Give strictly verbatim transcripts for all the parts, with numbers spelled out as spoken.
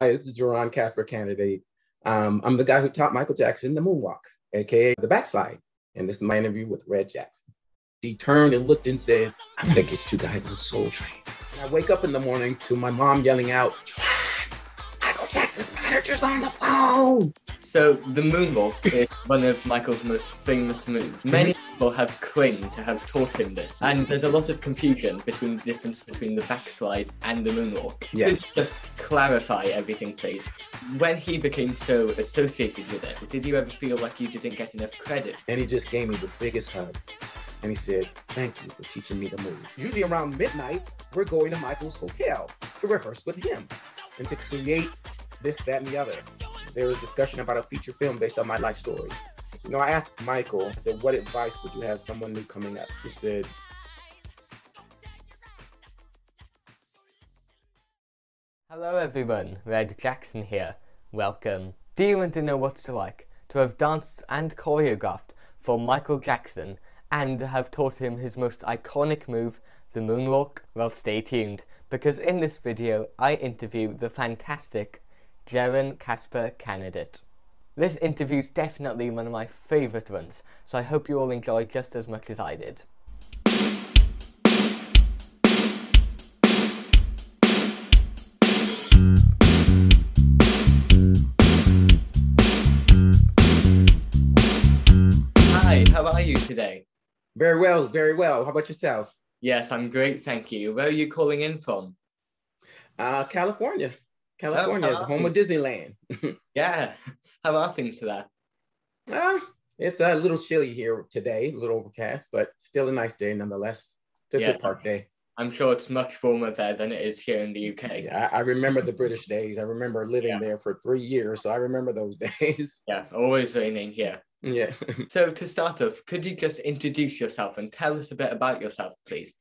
Hi, this is Geron, Caszper Canidate. Um, I'm the guy who taught Michael Jackson the Moonwalk, A K A the Backslide. And this is my interview with Red Jackson. He turned and looked and said, I'm gonna get you guys on Soul Train. And I wake up in the morning to my mom yelling out, Michael Jackson's manager's on the phone. So the Moonwalk is one of Michael's most famous moves. Many people have claimed to have taught him this, and there's a lot of confusion between the difference between the Backslide and the Moonwalk. Yes. Could you just clarify everything, please? When he became so associated with it, did you ever feel like you didn't get enough credit? And he just gave me the biggest hug. And he said, thank you for teaching me the move. Usually around midnight, we're going to Michael's hotel to rehearse with him and to create this, that, and the other. There was discussion about a feature film based on my life story. You know, I asked Michael, I said, what advice would you have someone new coming up? He said, Hello everyone, Red Jackson here. Welcome. Do you want to know what it's like to have danced and choreographed for Michael Jackson and have taught him his most iconic move, the Moonwalk? Well, stay tuned, because in this video I interview the fantastic Geron Caszper Canidate. This interview is definitely one of my favourite ones, so I hope you all enjoy just as much as I did. Hi, how are you today? very well, very well. How about yourself? Yes, I'm great, thank you. Where are you calling in from? Uh, California. California, Oh, the home of Disneyland. Yeah, how are things there? uh, it's a little chilly here today, a little overcast, but still a nice day nonetheless. It's a Yeah. good park day. I'm sure it's much warmer there than it is here in the U K. Yeah, I, I remember the British days. I remember living Yeah. there for three years, so I remember those days. Yeah, always raining here. Yeah. So to start off, could you just introduce yourself and tell us a bit about yourself, please?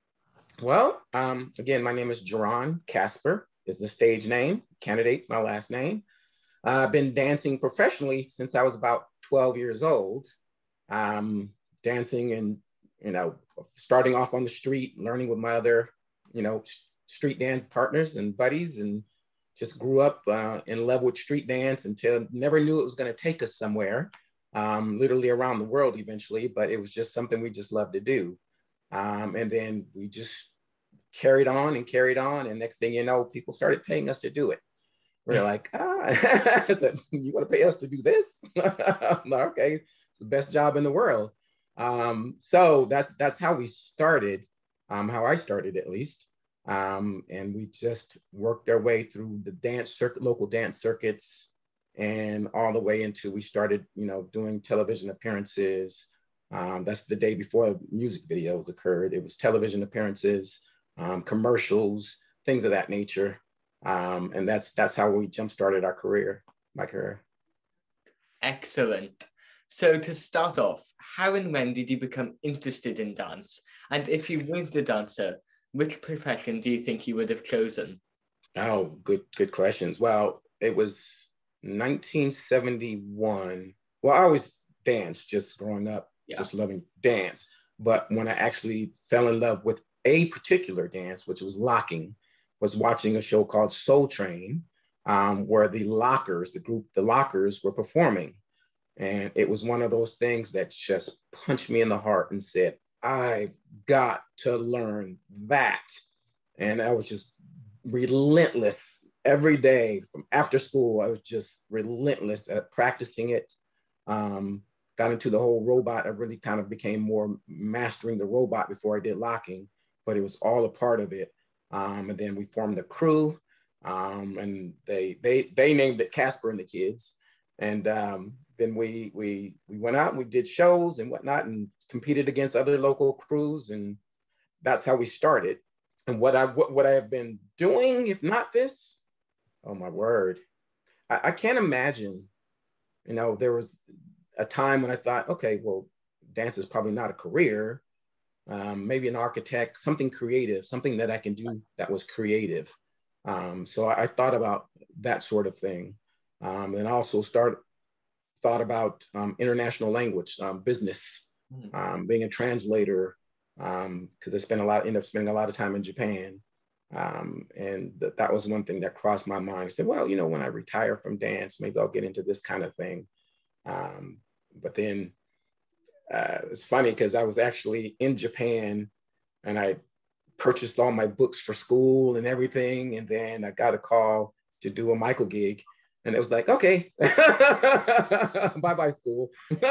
Well, um, again, my name is Geron. Caszper is the stage name. Canidate's my last name. Uh, I've been dancing professionally since I was about twelve years old. Um, dancing and, you know, starting off on the street, learning with my other, you know, street dance partners and buddies, and just grew up uh, in love with street dance until never knew it was going to take us somewhere, um, literally around the world eventually, but it was just something we just loved to do. Um, and then we just carried on and carried on. And next thing you know, people started paying us to do it. We we're like, ah, I said, you want to pay us to do this? Okay, it's the best job in the world. Um, so that's that's how we started, um, how I started at least. Um, and we just worked our way through the dance circuit, local dance circuits, and all the way into we started, you know, doing television appearances. Um, that's the day before music videos occurred. It was television appearances, um, commercials, things of that nature. Um, and that's that's how we jump-started our career, my career. Excellent. So to start off, how and when did you become interested in dance? And if you weren't a dancer, which profession do you think you would have chosen? Oh, good, good questions. Well, it was nineteen seventy-one. Well, I always danced just growing up. Yeah. Just loving dance. But when I actually fell in love with a particular dance, which was locking, was watching a show called Soul Train, um, where the Lockers, the group, the Lockers were performing. And it was one of those things that just punched me in the heart and said, I've got to learn that. And I was just relentless every day from after school. I was just relentless at practicing it. Um, got into the whole robot. I really kind of became more mastering the robot before I did locking, but it was all a part of it. Um, and then we formed a crew, um, and they they they named it Caszper The Kids. And um, then we we we went out and we did shows and whatnot and competed against other local crews, and that's how we started. And what I what, what I have been doing, if not this, oh my word, I, I can't imagine. You know, there was a time when I thought, okay, well, dance is probably not a career. Um, maybe an architect, something creative, something that I can do that was creative. Um, so I, I thought about that sort of thing. Um, and I also started, thought about um, international language, um, business, um, being a translator, because um, I spent a lot, ended up spending a lot of time in Japan. Um, and th- that was one thing that crossed my mind. I said, well, you know, when I retire from dance, maybe I'll get into this kind of thing. Um, but then uh, it's funny because I was actually in Japan and I purchased all my books for school and everything. And then I got a call to do a Michael gig. And it was like, okay, bye-bye school.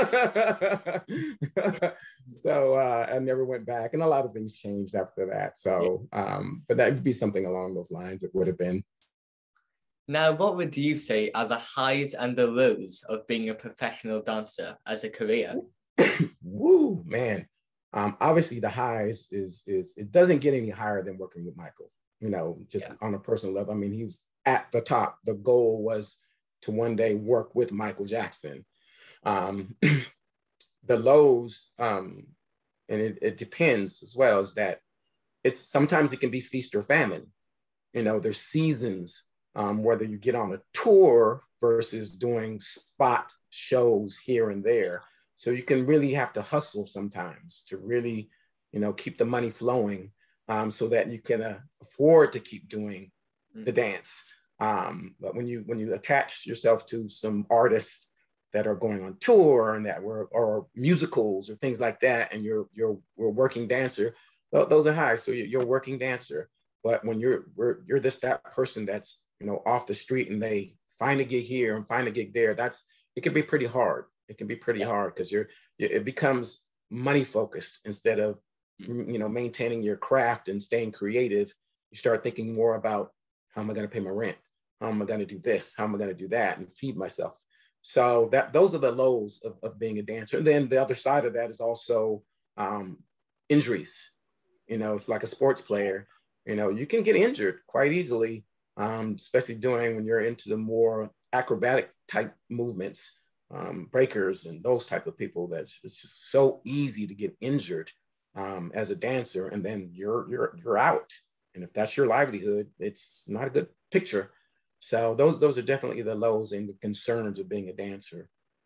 So uh, I never went back. And a lot of things changed after that. So, um, but that would be something along those lines. It would have been. Now, what would you say are the highs and the lows of being a professional dancer as a career? Woo, man. Um, obviously, the highs is, is it doesn't get any higher than working with Michael, you know, just yeah. on a personal level. I mean, he was at the top. The goal was to one day work with Michael Jackson. Um, the lows, um, and it, it depends as well, is that it's sometimes it can be feast or famine. You know, there's seasons, um, whether you get on a tour versus doing spot shows here and there. So you can really have to hustle sometimes to really, you know, keep the money flowing, um, so that you can uh, afford to keep doing the dance. Um, but when you when you attach yourself to some artists that are going on tour and that were or musicals or things like that, and you're you're you're a working dancer, those are high. So you're a working dancer. But when you're you're this that person that's, you know, off the street and they find a gig here and find a gig there, that's it can be pretty hard. It can be pretty yeah. hard because you're it becomes money focused instead of, you know, maintaining your craft and staying creative. You start thinking more about, how am I going to pay my rent? How am I going to do this? How am I going to do that and feed myself? So that those are the lows of, of being a dancer. And then the other side of that is also um, injuries. You know, it's like a sports player. You know, you can get injured quite easily, um, especially doing when you're into the more acrobatic type movements. Um, breakers and those type of people, that's it's just so easy to get injured um, as a dancer, and then you're you're you're out. And if that's your livelihood, it's not a good picture. So those those are definitely the lows and the concerns of being a dancer.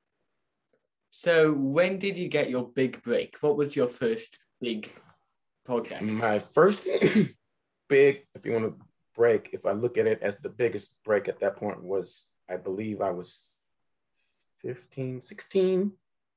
So when did you get your big break? What was your first big project? My first big, if you want to break, if I look at it as the biggest break at that point, was, I believe I was fifteen, sixteen,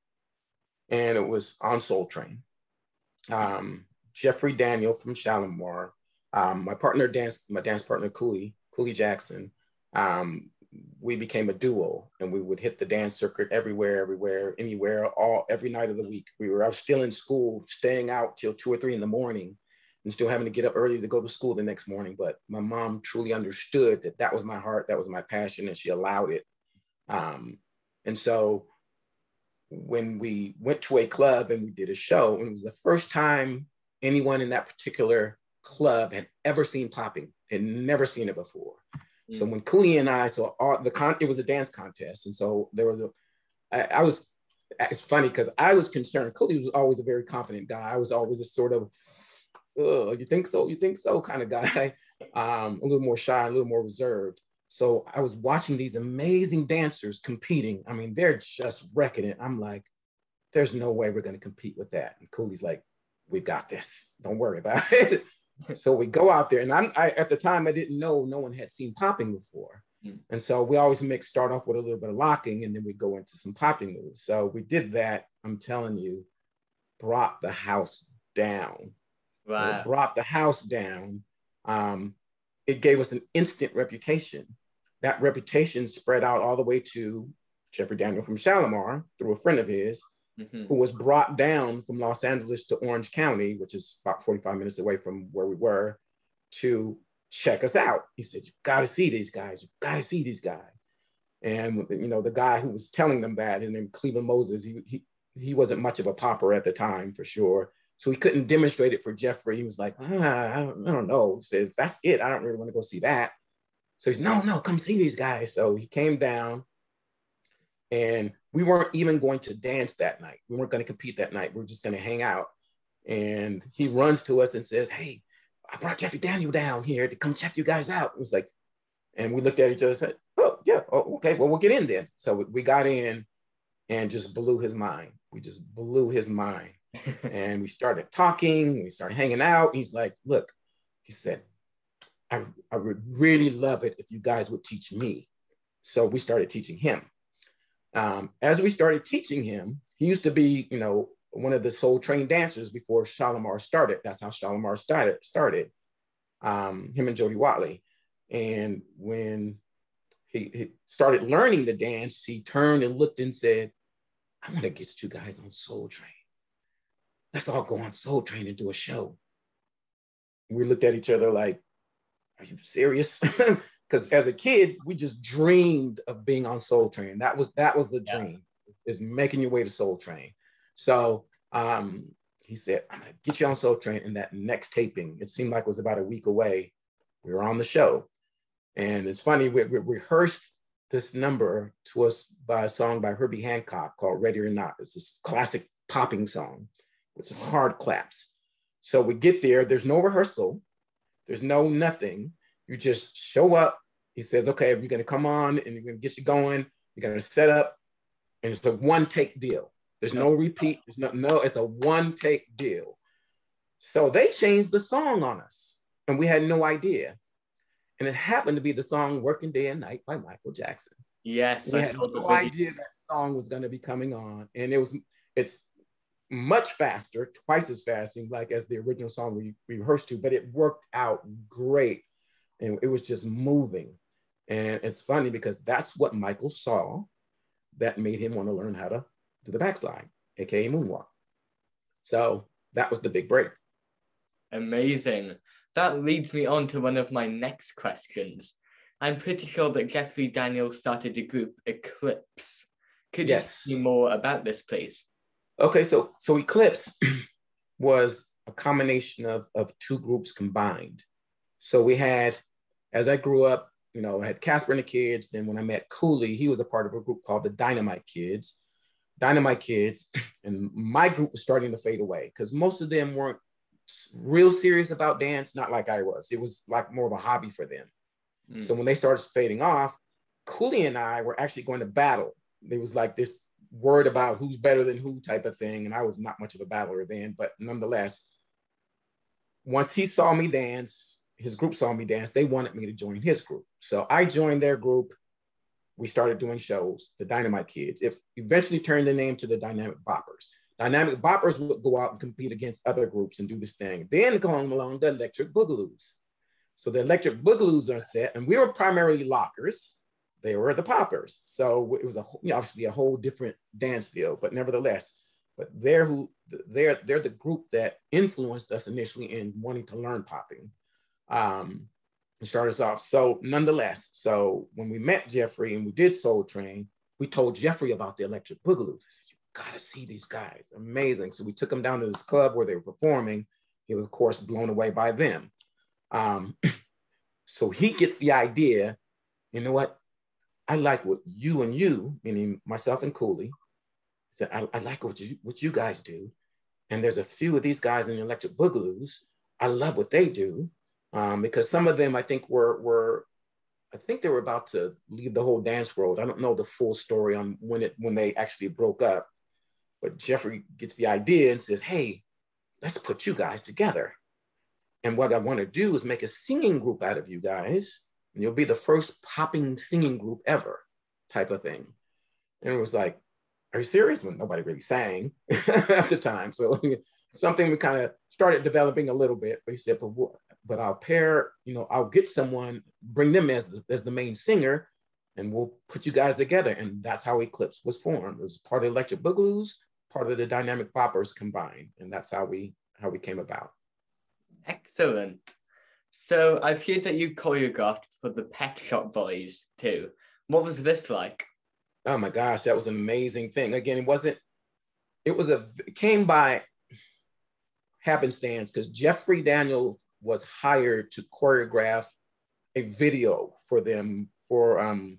and it was on Soul Train. Um, Jeffery Daniel from Shalamar, um, my partner dance, my dance partner Cooley, Cooley Jaxson, um, we became a duo, and we would hit the dance circuit everywhere, everywhere, anywhere, all every night of the week. We were I was still in school, staying out till two or three in the morning, and still having to get up early to go to school the next morning. But my mom truly understood that that was my heart, that was my passion, and she allowed it. Um, And so when we went to a club and we did a show, and it was the first time anyone in that particular club had ever seen popping, had never seen it before. Mm. So when Cooley and I saw all the con, it was a dance contest. And so there was a, I, I was, it's funny because I was concerned. Cooley was always a very confident guy. I was always a sort of, oh, you think so? You think so? kind of guy, um, a little more shy, a little more reserved. So I was watching these amazing dancers competing. I mean, they're just wrecking it. I'm like, there's no way we're going to compete with that. And Cooley's like, we got this. Don't worry about it. So we go out there. And I'm, I, at the time, I didn't know no one had seen popping before. Mm. And so we always mix, start off with a little bit of locking, and then we go into some popping moves. So we did that. I'm telling you, brought the house down. Wow. It brought the house down. Um, it gave us an instant reputation. That reputation spread out all the way to Jeffery Daniel from Shalamar through a friend of his, mm-hmm. who was brought down from Los Angeles to Orange County, which is about forty-five minutes away from where we were, to check us out. He said, you gotta see these guys, you gotta see these guys. And you know, the guy who was telling them that, his name Cleveland Moses, he, he, he wasn't much of a popper at the time, for sure. So he couldn't demonstrate it for Jeffery. He was like, ah, I, don't, I don't know. He said, if that's it, I don't really want to go see that. So he's, no, no, come see these guys. So he came down, and we weren't even going to dance that night. We weren't going to compete that night. We were just going to hang out. And he runs to us and says, hey, I brought Jeffery Daniel down here to come check you guys out. It was like, and we looked at each other and said, oh, yeah, oh, okay, well, we'll get in then. So we got in and just blew his mind. We just blew his mind. And we started talking, we started hanging out. He's like, look, he said, I, I would really love it if you guys would teach me. So we started teaching him. Um, as we started teaching him, he used to be, you know, one of the soul trained dancers before Shalamar started. That's how Shalamar started, started. Um, him and Jody Watley. And when he, he started learning the dance, he turned and looked and said, I want to get you guys on Soul Train. Let's all go on Soul Train and do a show. We looked at each other like, are you serious? Because as a kid, we just dreamed of being on Soul Train. That was that was the dream, yeah. Is making your way to Soul Train. So um, he said, I'm gonna get you on Soul Train. And that next taping, it seemed like it was about a week away. We were on the show. And it's funny, we, we rehearsed this number to us by a song by Herbie Hancock called Ready or Not. It's this classic popping song with hard claps. So we get there, there's no rehearsal, there's no nothing. You just show up. He says, okay, we're gonna come on and we're gonna get you going. You're gonna set up, and it's a one take deal. There's no repeat, there's no, no, it's a one take deal. So they changed the song on us and we had no idea. And it happened to be the song Working Day and Night by Michael Jackson. Yes, we I had no idea that song was gonna be coming on. And it was, it's much faster, twice as fast, seemed like, as the original song we, we rehearsed to, but it worked out great. And it was just moving. And it's funny because that's what Michael saw that made him want to learn how to do the backslide, A K A Moonwalk. So that was the big break. Amazing. That leads me on to one of my next questions. I'm pretty sure that Jeffery Daniel started the group Eklypse. Could yes. you tell me more about this, please? Okay, so so Eklypse was a combination of, of two groups combined. So we had, as I grew up, you know, I had Caszper and the Kids. Then when I met Cooley, he was a part of a group called the Dynamic Kids. Dynamic Kids, and my group was starting to fade away because most of them weren't real serious about dance, not like I was. It was like more of a hobby for them. Mm. So when they started fading off, Cooley and I were actually going to battle. There was like this word about who's better than who type of thing. And I was not much of a battler then, but nonetheless, once he saw me dance, his group saw me dance, they wanted me to join his group. So I joined their group. We started doing shows, the Dynamite Kids. It eventually turned the name to the Dynamic Boppers. Dynamic Boppers would go out and compete against other groups and do this thing. Then come along the Electric Boogaloos. So the Electric Boogaloos are set, and we were primarily lockers. They were the poppers. So it was a, you know, obviously a whole different dance feel, but nevertheless, but they're who they're they're the group that influenced us initially in wanting to learn popping. Um, and start us off. So nonetheless, so when we met Jeffery and we did Soul Train, we told Jeffery about the Electric Boogaloos. I said, you gotta see these guys, amazing. So we took him down to this club where they were performing. He was, of course, blown away by them. Um, so he gets the idea, you know what? I like what you and you, meaning myself and Cooley, said, I, I like what you, what you guys do. And there's a few of these guys in the Electric Boogaloos. I love what they do. Um, because some of them, I think, were, were, I think they were about to leave the whole dance world. I don't know the full story on when it when they actually broke up. But Jeffery gets the idea and says, hey, let's put you guys together. And what I want to do is make a singing group out of you guys. And you'll be the first popping singing group ever, type of thing. And it was like, are you serious? Well, nobody really sang at the time. So something we kind of started developing a little bit. But he said, but what? But I'll pair, you know, I'll get someone, bring them as the, as the main singer, and we'll put you guys together. And that's how Eklypse was formed. It was part of Electric Boogaloos, part of the Dynamic Boppers combined. And that's how we how we came about. Excellent. So I've heard that you choreographed for the Pet Shop Boys too. What was this like? Oh my gosh, that was an amazing thing. Again, it wasn't, it was a, it came by happenstance because Jeffery Daniel was hired to choreograph a video for them for um,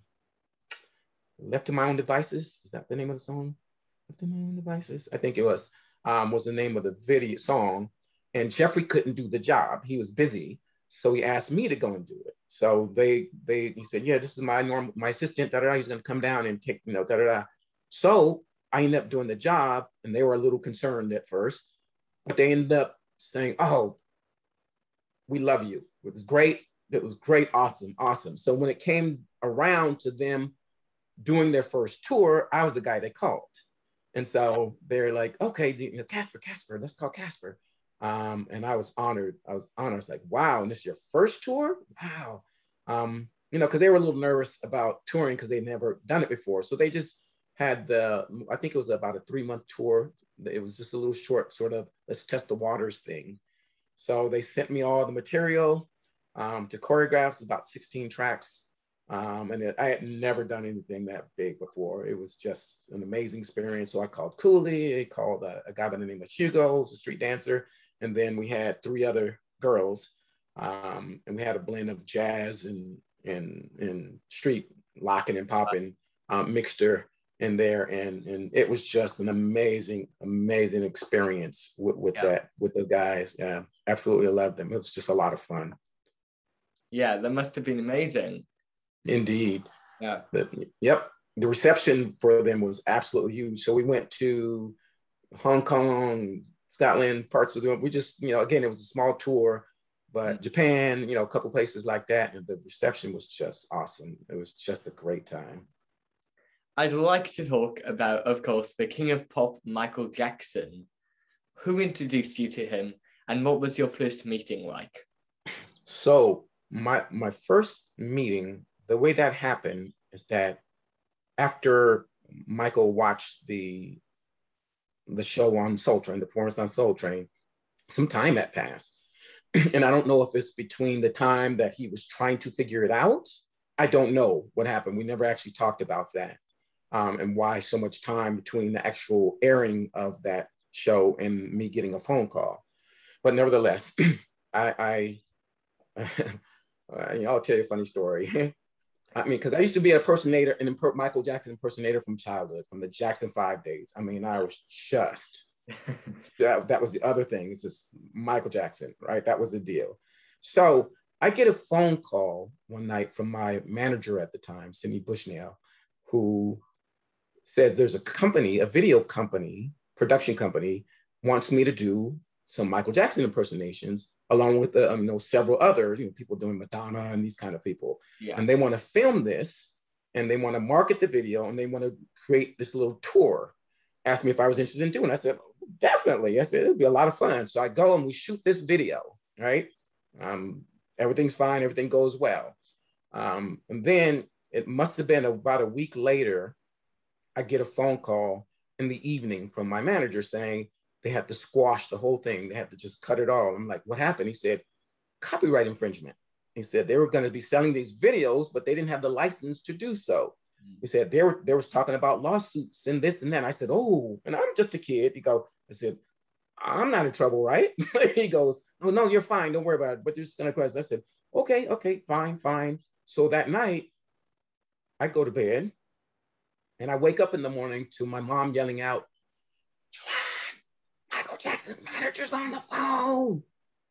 Left to My Own Devices. Is that the name of the song? Left to My Own Devices? I think it was, um, was the name of the video song. And Jeffery couldn't do the job. He was busy. So he asked me to go and do it. So they, they, he said, yeah, this is my normal, my assistant, da da da. He's going to come down and take, you know, da da da. So I ended up doing the job, and they were a little concerned at first, but they ended up saying, oh, we love you. It was great. it was great, awesome, awesome. So when it came around to them doing their first tour, I was the guy they called. And so they're like, okay, you know, Caszper, Caszper, let's call Caszper. Um, and I was honored. I was honored. I was like, wow, and this is your first tour? Wow. Um, you know, because they were a little nervous about touring because they'd never done it before. So they just had the, I think it was about a three month tour. It was just a little short sort of, let's test the waters thing. So they sent me all the material um, to choreograph, about sixteen tracks. Um, and it, I had never done anything that big before. It was just an amazing experience. So I called Cooley, I called a, a guy by the name of Hugo, who's a street dancer. And then we had three other girls. Um, and we had a blend of jazz and, and, and street locking and popping um, mixture in there. And, and it was just an amazing, amazing experience with, with yeah. that, with the guys. Yeah, absolutely loved them. It was just a lot of fun. Yeah, that must have been amazing. Indeed. Yeah. The, yep. The reception for them was absolutely huge. So we went to Hong Kong, Scotland, parts of the, we just, you know, again, it was a small tour, but mm-hmm. Japan, you know, a couple places like that. And the reception was just awesome. It was just a great time. I'd like to talk about, of course, the King of Pop, Michael Jackson. Who introduced you to him and what was your first meeting like? So my my first meeting, the way that happened is that after Michael watched the the show on Soul Train, the performance on Soul Train, some time had passed. And I don't know if it's between the time that he was trying to figure it out. I don't know what happened. We never actually talked about that um, and why so much time between the actual airing of that show and me getting a phone call. But nevertheless, I, I I'll tell you a funny story. I mean, because I used to be an impersonator, an imper- Michael Jackson impersonator from childhood, from the Jackson Five days. I mean, I was just, that, that was the other thing. It's just Michael Jackson, right? That was the deal. So I get a phone call one night from my manager at the time, Cindy Bushnell, who said there's a company, a video company, production company, wants me to do some Michael Jackson impersonations, along with the, um, you know, several others, you know, people doing Madonna and these kind of people. Yeah. And they want to film this and they want to market the video and they want to create this little tour. Asked me if I was interested in doing it. I said, definitely. I said, it'd be a lot of fun. So I go and we shoot this video, right? Um, everything's fine. Everything goes well. Um, and then it must have been about a week later, I get a phone call in the evening from my manager saying, they had to squash the whole thing. They had to just cut it all. I'm like, what happened? He said, copyright infringement. He said they were going to be selling these videos, but they didn't have the license to do so. He said they were, they was talking about lawsuits and this and that. I said, oh, and I'm just a kid. He goes, I said, I'm not in trouble, right? He goes, oh, no, you're fine. Don't worry about it. But you're just going to question. I said, okay, okay, fine, fine. So that night, I go to bed and I wake up in the morning to my mom yelling out, Michael Jackson's manager's on the phone.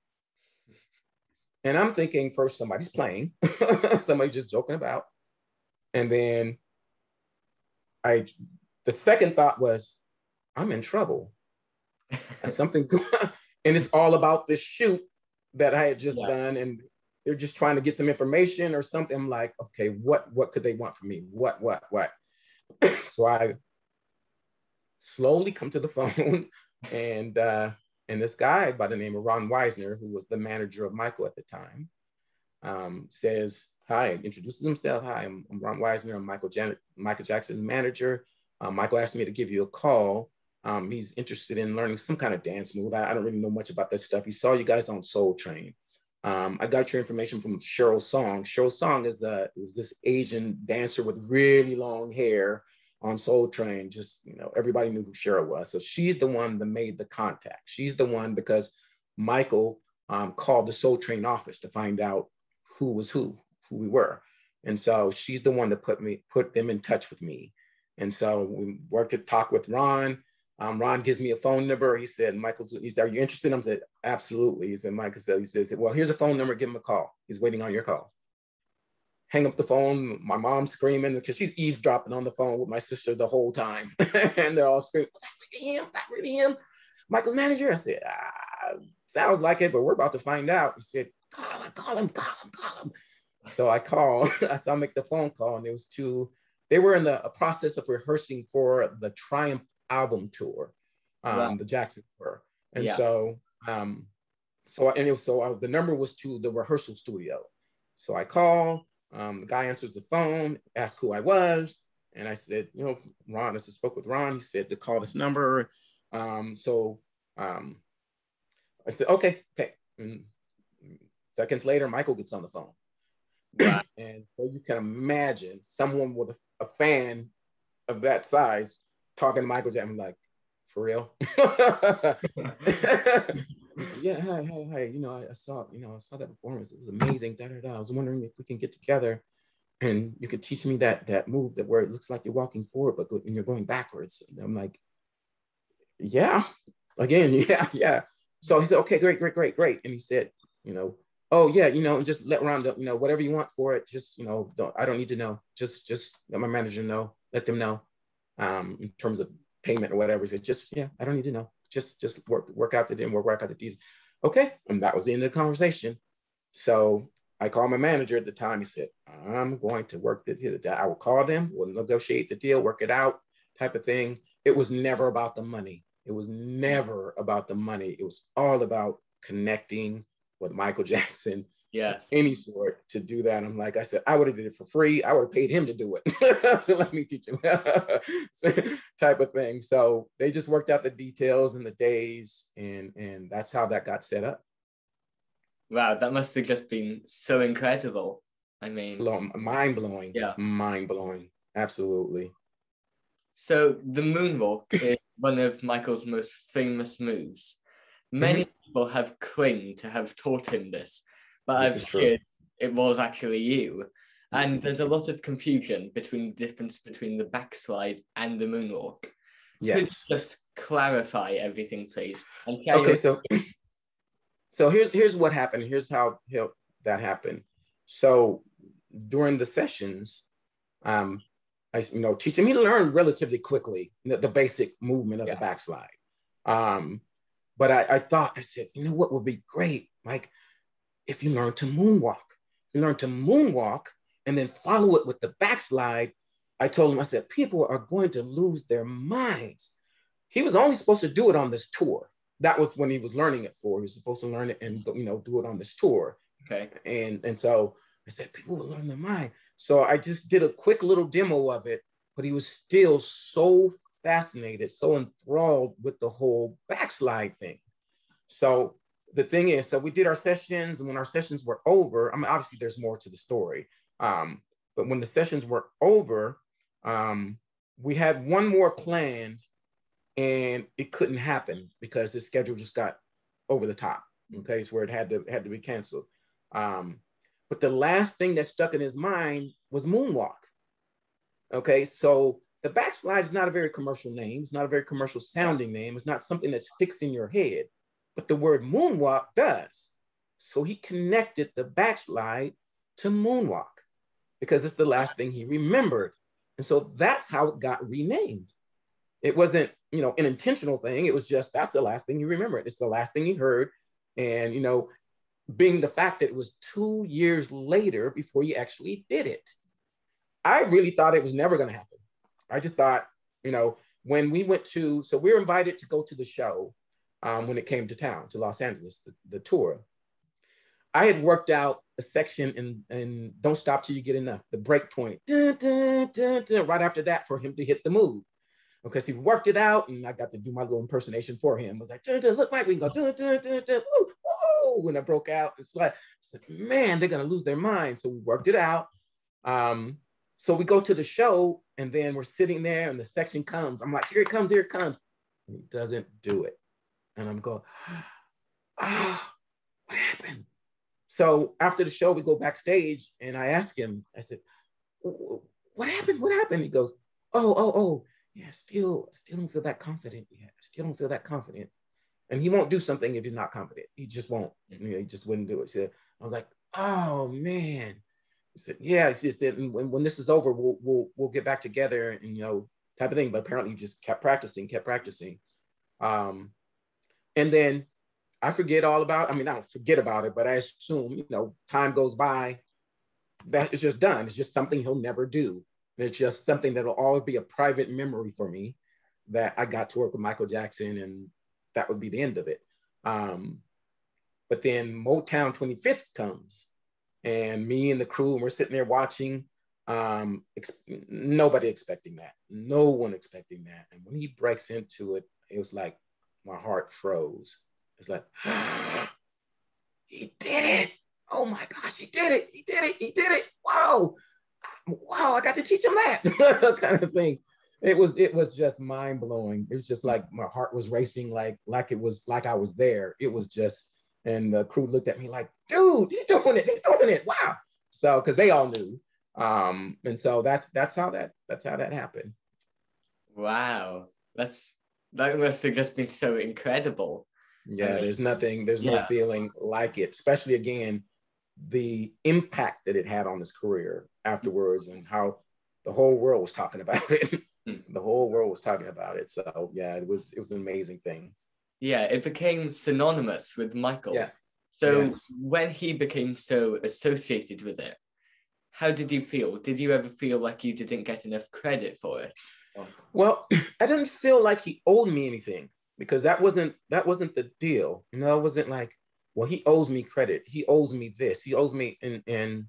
And I'm thinking first somebody's playing, somebody's just joking about. And then I, the second thought was, I'm in trouble. Something, and it's all about this shoot that I had just yeah. done. And they're just trying to get some information or something. I'm like, okay, what, what could they want from me? What, what, what? So I slowly come to the phone. And uh, and this guy by the name of Ron Weisner, who was the manager of Michael at the time, um, says, hi, introduces himself. Hi, I'm, I'm Ron Weisner. I'm Michael, Jan- Michael Jackson's manager. Um, Michael asked me to give you a call. Um, he's interested in learning some kind of dance move. I, I don't really know much about this stuff. He saw you guys on Soul Train. Um, I got your information from Cheryl Song. Cheryl Song is a, was this Asian dancer with really long hair on Soul Train. Just, you know, everybody knew who Cheryl was. So she's the one that made the contact. She's the one because Michael um, called the Soul Train office to find out who was who, who we were. And so she's the one that put me, put them in touch with me. And so we worked to talk with Ron. Um, Ron gives me a phone number. He said, Michael, he said, are you interested? I said, absolutely. He said, Michael said, he says, well, here's a phone number, give him a call. He's waiting on your call. Hang up the phone, my mom's screaming because she's eavesdropping on the phone with my sister the whole time. And they're all screaming, was that really him? That really him? Michael's manager? I said, ah, sounds like it, but we're about to find out. He said, call him, call him, call him, call him. So I called, so I make the phone call, and it was two, they were in the a process of rehearsing for the Triumph album tour, um, wow. the Jackson tour. And yeah. so, um, so, and it was, so I, the number was to the rehearsal studio. So I call, um, the guy answers the phone, asked who I was. And I said, you know, Ron, I just spoke with Ron. He said to call this number. Um, so um, I said, okay, okay. And seconds later, Michael gets on the phone. Wow. And so you can imagine someone with a, a fan of that size talking to Michael Jackson, like, for real? Yeah, hey, hey, hey, you know, I, I saw, you know, I saw that performance. It was amazing. Da, da, da. I was wondering if we can get together and you could teach me that that move that where it looks like you're walking forward, but when you're going backwards. And I'm like, yeah, again, yeah, yeah. So he said, okay, great, great, great, great. And he said, you know, oh yeah, you know, just let Ron, you know, whatever you want for it, just, you know, don't, I don't need to know. Just, just let my manager know, let them know, um, in terms of payment or whatever. He said, just, yeah, I don't need to know. Just, just work, work out the day, work, work out the days. Okay, and that was the end of the conversation. So I called my manager at the time. He said, I'm going to work the deal. I will call them, we'll negotiate the deal, work it out, type of thing. It was never about the money. It was never about the money. It was all about connecting with Michael Jackson, yeah, any sort, to do that. I'm like, I said, I would have did it for free. I would have paid him to do it, to let me teach him, type of thing. So they just worked out the details and the days, and and that's how that got set up. Wow, that must have just been so incredible. I mean, mind blowing. Yeah, mind blowing. Absolutely. So the moonwalk is one of Michael's most famous moves. Many mm-hmm. people have claimed to have taught him this, but this I've heard it was actually you. And mm-hmm. there's a lot of confusion between the difference between the backslide and the moonwalk. Yes. Could you just clarify everything, please? And okay, so so here's here's what happened. Here's how that happened. So during the sessions, um, I you know teach him. He learned relatively quickly the, the basic movement of yeah. the backslide. Um, But I, I thought, I said, you know what would be great, Mike, if you learn to moonwalk. You learn to moonwalk and then follow it with the backslide. I told him, I said, people are going to lose their minds. He was only supposed to do it on this tour. That was when he was learning it for. He was supposed to learn it and, you know, do it on this tour. Okay. And, and so I said, people will learn their mind. So I just did a quick little demo of it, but he was still so fascinated, so enthralled with the whole backslide thing. So the thing is, so we did our sessions, and when our sessions were over, I mean, obviously there's more to the story, um, but when the sessions were over, um, we had one more planned, and it couldn't happen because the schedule just got over the top. Okay, so where it had to had to be canceled. Um, but the last thing that stuck in his mind was Moonwalk. Okay, so the backslide is not a very commercial name. It's not a very commercial sounding name. It's not something that sticks in your head, but the word moonwalk does. So he connected the backslide to moonwalk because it's the last thing he remembered. And so that's how it got renamed. It wasn't, you know, an intentional thing. It was just, that's the last thing he remembered. It's the last thing he heard. And, you know, being the fact that it was two years later before he actually did it. I really thought it was never going to happen. I just thought, you know, when we went to, so we were invited to go to the show um, when it came to town, to Los Angeles, the, the tour. I had worked out a section in, in Don't Stop Till You Get Enough, the break point, dun, dun, dun, dun, right after that for him to hit the move. Because he worked it out, and I got to do my little impersonation for him. I was like, dun, dun, look, Mike, we can go, dun, dun, dun, dun, woo, woo. When I broke out, it's like, I said, man, they're going to lose their mind. So we worked it out. Um, so we go to the show, and then we're sitting there, and the section comes. I'm like, here it comes, here it comes. And he doesn't do it. And I'm going, ah, oh, what happened? So after the show, we go backstage, and I ask him, I said, what happened? What happened? He goes, oh, oh, oh. Yeah, still, still don't feel that confident yet. Still don't feel that confident. And he won't do something if he's not confident. He just won't. You know, he just wouldn't do it. So I was like, oh man. He said, yeah. He said, when, when this is over, we'll we'll we'll get back together and you know, type of thing. But apparently, he just kept practicing, kept practicing. Um, and then I forget all about, I mean, I don't forget about it, but I assume, you know, time goes by, that is just done. It's just something he'll never do. And it's just something that'll always be a private memory for me that I got to work with Michael Jackson, and that would be the end of it. Um, but then Motown twenty-fifth comes, and me and the crew, and we're sitting there watching, um, ex- nobody expecting that. No one expecting that. And when he breaks into it, it was like my heart froze. It's like, he did it. Oh my gosh, he did it. He did it. He did it. Wow. Wow, I got to teach him that kind of thing. It was it was just mind blowing. It was just like my heart was racing, like like it was like I was there. It was just, and the crew looked at me like, dude, he's doing it. He's doing it. Wow. So because they all knew, um, and so that's that's how that that's how that happened. Wow, that's that must have just been so incredible. Yeah, there's nothing, there's yeah. no feeling like it, especially again, the impact that it had on his career afterwards, and how the whole world was talking about it. The whole world was talking about it. So yeah, it was it was an amazing thing. Yeah, it became synonymous with Michael. Yeah. So yes. when he became so associated with it, how did you feel? Did you ever feel like you didn't get enough credit for it? Well, I didn't feel like he owed me anything, because that wasn't that wasn't the deal. You know, it wasn't like, well, he owes me credit. He owes me this. He owes me, in in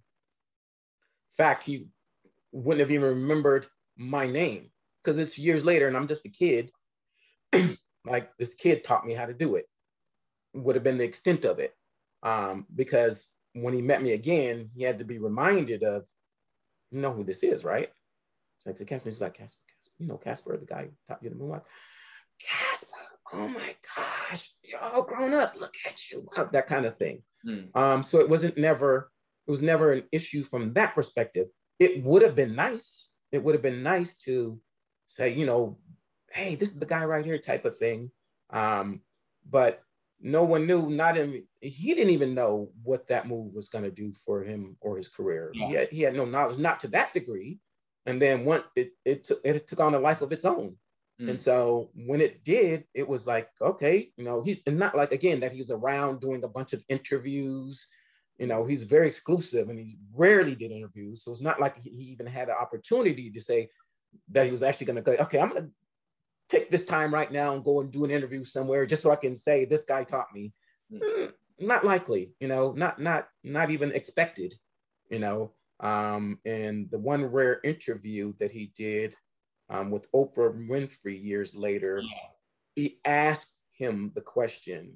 fact, he wouldn't have even remembered my name, because it's years later and I'm just a kid. Like, this kid taught me how to do it. Would have been the extent of it. Um, because when he met me again, he had to be reminded of, you know who this is, right? Like the Caszper, he's like, Caszper, Caszper, you know, Caszper, the guy who taught you the Moonwalk. Caszper, oh my gosh, you're all grown up. Look at you, that kind of thing. Mm. Um, so it wasn't never, it was never an issue from that perspective. It would have been nice. It would have been nice to say, you know, hey, this is the guy right here, type of thing. Um, but no one knew, not him. He didn't even know what that move was going to do for him or his career. Yeah. He had, he had no knowledge, not to that degree. And then when it it took it took on a life of its own. Mm. And so when it did, it was like, okay, you know, he's and not like, again, that he was around doing a bunch of interviews. You know, he's very exclusive and he rarely did interviews. So it's not like he even had an opportunity to say that he was actually going to go, okay, I'm going to take this time right now and go and do an interview somewhere just so I can say this guy taught me. Mm. Not likely, you know, not not not even expected, you know. Um, and the one rare interview that he did um, with Oprah Winfrey years later, yeah. he asked him the question.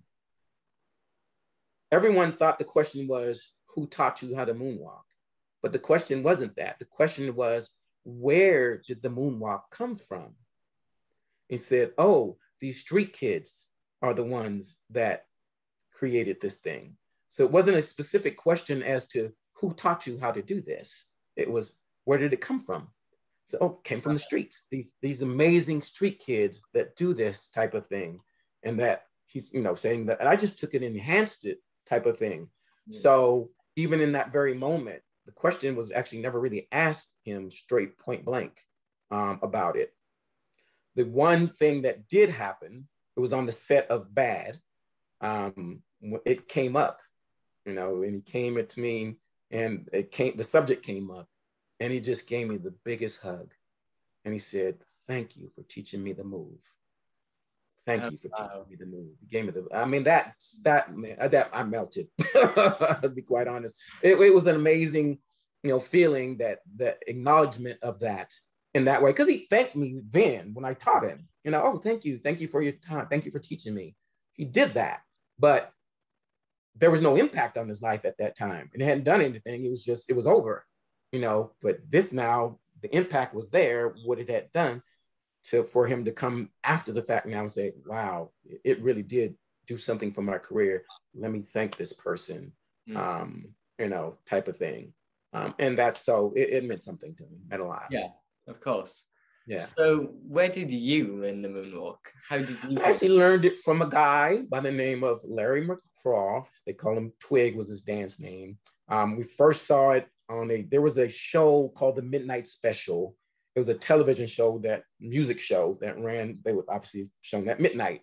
Everyone thought the question was, who taught you how to moonwalk? But the question wasn't that. The question was, where did the moonwalk come from? He said, oh, these street kids are the ones that created this thing. So it wasn't a specific question as to who taught you how to do this. It was, where did it come from? So, oh, it came from the streets. These, these amazing street kids that do this type of thing. And that he's, you know, saying that, and I just took it and enhanced it type of thing. Yeah. So even in that very moment, the question was actually never really asked him straight point blank um, about it. The one thing that did happen, it was on the set of Bad. Um, it came up, you know, and he came to me, and it came, the subject came up, and he just gave me the biggest hug. And he said, thank you for teaching me the move. Thank oh, you for wow. teaching me the move. He gave me the, I mean, that, that, man, that I melted, to be quite honest. It, it was an amazing, you know, feeling, that, that acknowledgement of that in that way. Because he thanked me then when I taught him, you know, oh, thank you. Thank you for your time. Thank you for teaching me. He did that. But there was no impact on his life at that time, and it hadn't done anything. It was just, it was over, you know. But this now, the impact was there, what it had done to, for him to come after the fact now and say, wow, it really did do something for my career. Let me thank this person, mm. um, you know, type of thing. Um, and that's, so it, it meant something to me, meant a lot. Yeah, of course. Yeah. So where did you learn the moonwalk? How did you? I actually learned it from a guy by the name of Larry McCraw. They call him Twig, was his dance name. Um, we first saw it on a, there was a show called The Midnight Special. It was a television show, that music show that ran, they would obviously shown at midnight.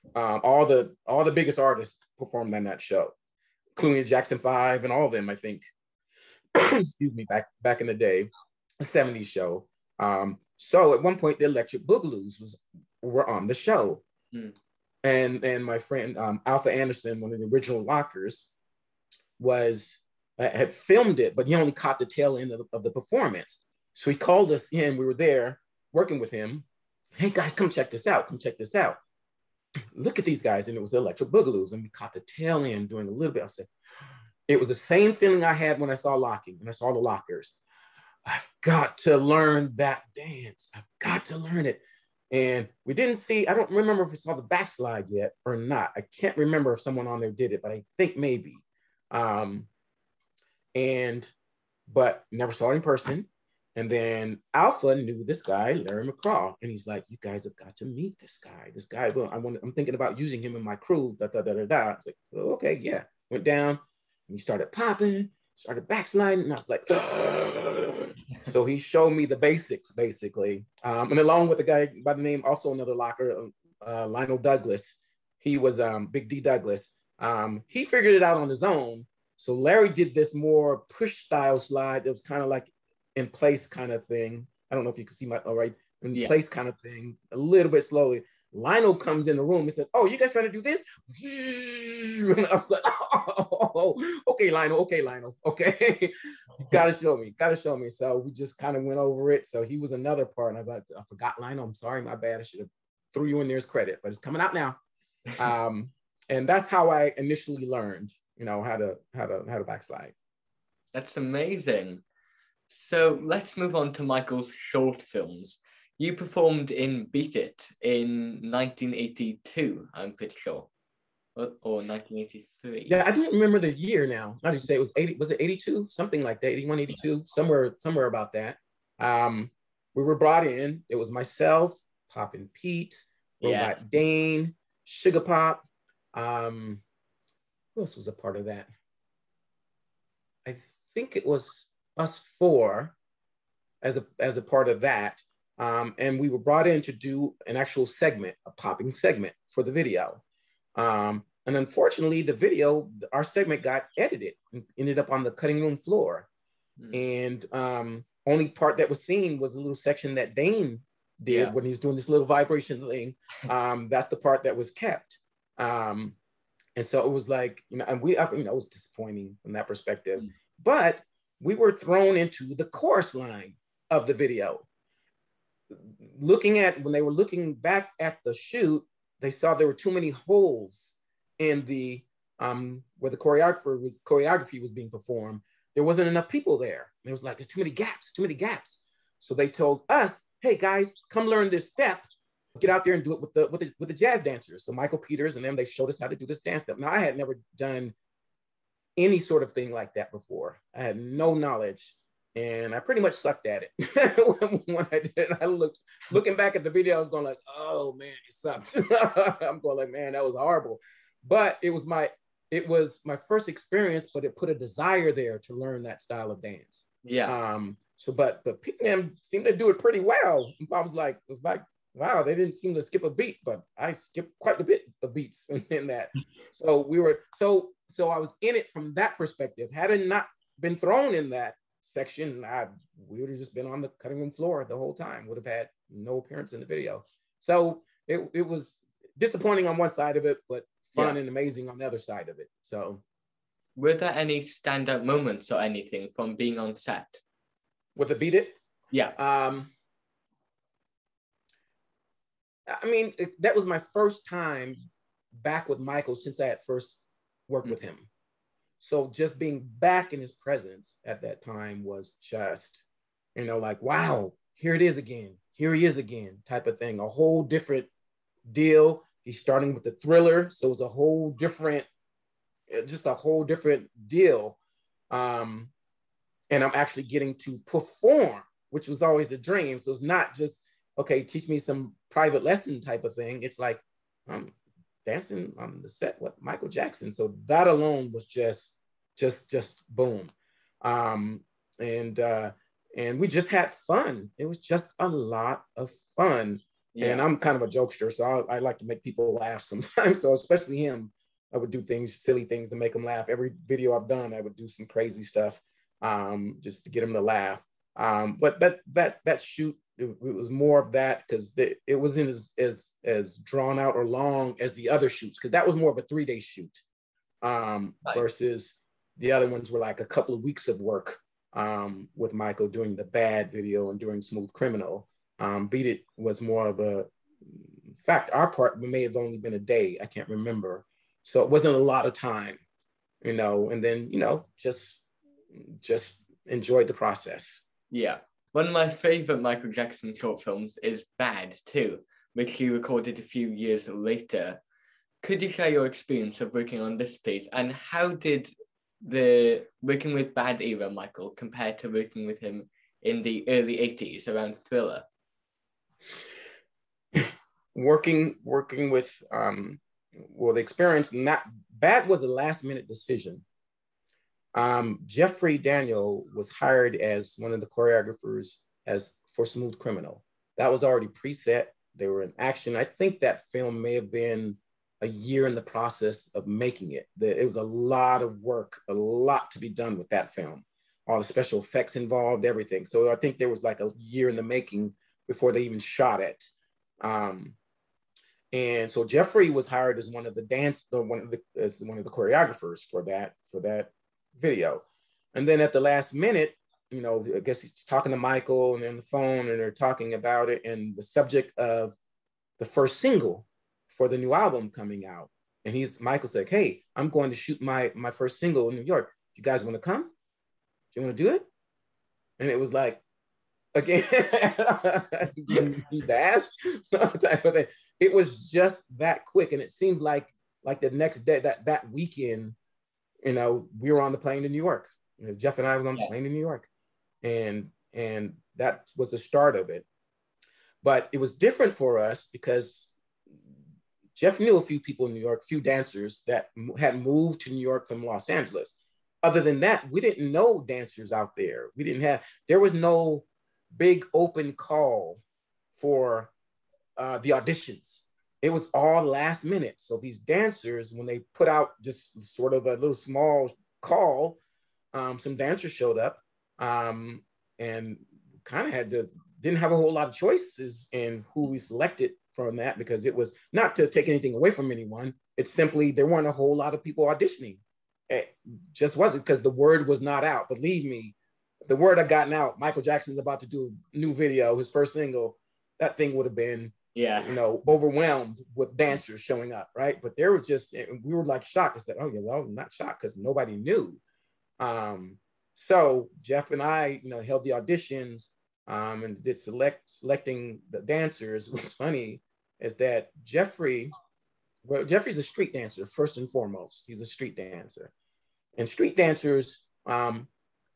Um, all the all the biggest artists performed on that show. Cooley Jaxson five and all of them, I think. Excuse me, back back in the day, a seventies show. Um, so at one point, the Electric Boogaloos was were on the show, mm. and and my friend um, Alpha Anderson, one of the original lockers, was uh, had filmed it, but he only caught the tail end of the, of the performance. So he called us in. We were there working with him. Hey guys, come check this out. Come check this out. Look at these guys. And it was the Electric Boogaloos. And we caught the tail end doing a little bit. I said, it was the same feeling I had when I saw locking, when I saw the lockers. I've got to learn that dance. I've got to learn it. And we didn't see, I don't remember if we saw the Backslide yet or not. I can't remember if someone on there did it, but I think maybe. Um, and, but never saw it in person. And then Alpha knew this guy, Larry McCraw, and he's like, "You guys have got to meet this guy. This guy, well, I want, I'm thinking about using him in my crew." Da da da da da. I was like, oh, "Okay, yeah." Went down, and he started popping, started backsliding, and I was like, ugh. So he showed me the basics, basically, um, and along with a guy by the name, also another locker, uh, Lionel Douglas. He was um, Big D Douglas. Um, he figured it out on his own. So Larry did this more push style slide. It was kind of like in place kind of thing. I don't know if you can see my, all right, in yeah. place kind of thing, a little bit slowly. Lionel comes in the room and says, "Oh, you guys trying to do this?" And I was like, "Oh, okay, Lionel, okay, Lionel, okay." You gotta show me, gotta show me. So we just kind of went over it. So he was another part. And I was like, I forgot Lionel. I'm sorry, my bad. I should have threw you in there as credit, but it's coming out now. Um, and that's how I initially learned, you know, how to, how to, how to backslide. That's amazing. So let's move on to Michael's short films. You performed in Beat It in nineteen eighty-two, I'm pretty sure, or, or nineteen eighty-three. Yeah, I don't remember the year now. How do you say it was eighty? Was it eighty-two? Something like that, eighty-one, eighty-two, somewhere, somewhere about that. Um, we were brought in. It was myself, Poppin' Pete, Robot yeah. Dane, Sugar Pop. Um, who else was a part of that? I think it was us four as a as a part of that, um, and we were brought in to do an actual segment, a popping segment for the video. Um, and unfortunately, the video, our segment got edited and ended up on the cutting room floor. Mm. And um, only part that was seen was a little section that Dane did yeah. when he was doing this little vibration thing. Um, that's the part that was kept. Um, and so it was like, you know, and we, you know, it was disappointing from that perspective. Mm. But we were thrown into the chorus line of the video. Looking at, when they were looking back at the shoot, they saw there were too many holes in the, um, where the choreographer was, choreography was being performed. There wasn't enough people there. And it was like, there's too many gaps, too many gaps. So they told us, "Hey guys, come learn this step. Get out there and do it with the, with the, with the jazz dancers." So Michael Peters and them, they showed us how to do this dance step. Now I had never done any sort of thing like that before. I had no knowledge, and I pretty much sucked at it. When I did, I looked, looking back at the video, I was going like, "Oh man, it sucks." I'm going like, "Man, that was horrible." But it was my, it was my first experience, but it put a desire there to learn that style of dance. Yeah. Um. So, but the people seemed to do it pretty well. I was like, it was like, wow, they didn't seem to skip a beat, but I skipped quite a bit of beats in, in that. So we were, so, so I was in it from that perspective. Had it not been thrown in that section, I, we would have just been on the cutting room floor the whole time, would have had no appearance in the video. So it, it was disappointing on one side of it, but fun yeah. and amazing on the other side of it. So. Were there any standout moments or anything from being on set? With the Beat It? Yeah. Um, I mean, it, that was my first time back with Michael since I had first worked mm-hmm. with him. So just being back in his presence at that time was just, you know, like, wow, here it is again. Here he is again, type of thing. A whole different deal. He's starting with the Thriller. So it was a whole different, just a whole different deal. Um, and I'm actually getting to perform, which was always a dream. So it's not just, okay, teach me some private lesson type of thing. It's like, I'm dancing on the set with Michael Jackson. So that alone was just, just, just boom. Um, and, uh, and we just had fun. It was just a lot of fun. Yeah. And I'm kind of a jokester, so I, I like to make people laugh sometimes. So especially him, I would do things, silly things to make him laugh. Every video I've done, I would do some crazy stuff um, just to get him to laugh. Um, but that that that shoot, it, it was more of that because it, it wasn't as, as as drawn out or long as the other shoots, because that was more of a three day shoot um, right. versus the other ones were like a couple of weeks of work um, with Michael doing the Bad video and doing Smooth Criminal. Um, Beat It was more of a, in fact, our part may have only been a day. I can't remember. So it wasn't a lot of time, you know, and then, you know, just, just enjoyed the process. Yeah. One of my favorite Michael Jackson short films is Bad too, which he recorded a few years later. Could you share your experience of working on this piece, and how did the working with Bad era Michael compare to working with him in the early eighties around Thriller? Working, working with, um, well, the experience, not, Bad was a last minute decision. Um, Jeffery Daniel was hired as one of the choreographers as for Smooth Criminal. That was already preset. They were in action. I think that film may have been a year in the process of making it. The, it was a lot of work, a lot to be done with that film. All the special effects involved, everything. So I think there was like a year in the making before they even shot it. Um, and so Jeffery was hired as one of the dance, or one of the as one of the choreographers for that for that video. And then at the last minute, you know, I guess he's talking to Michael and on the phone, and they're talking about it and the subject of the first single for the new album coming out. And he's Michael's like, hey, I'm going to shoot my my first single in New York. You guys want to come? Do you want to do it? And it was like, again, didn't need to ask type of thing. It was just that quick. And it seemed like like the next day, that that weekend, you know, we were on the plane to New York. You know, Jeff and I was on the yeah. plane to New York. And and that was the start of it. But it was different for us because Jeff knew a few people in New York, few dancers that had moved to New York from Los Angeles. Other than that, we didn't know dancers out there. We didn't have, there was no big open call for uh, the auditions. It was all last minute. So these dancers, when they put out just sort of a little small call, um, some dancers showed up um, and kind of had to, didn't have a whole lot of choices in who we selected from that, because it was not to take anything away from anyone. It's simply, there weren't a whole lot of people auditioning. It just wasn't, because the word was not out. Believe me, if the word had gotten out, Michael Jackson's about to do a new video, his first single, that thing would have been, yeah, you know, overwhelmed with dancers showing up, right? But there was just, we were like shocked. I said, oh yeah, well, not shocked because nobody knew. Um, so Jeff and I, you know, held the auditions um, and did select selecting the dancers. What's funny is that Jeffery, well, Jeffrey's a street dancer first and foremost. He's a street dancer, and street dancers, um,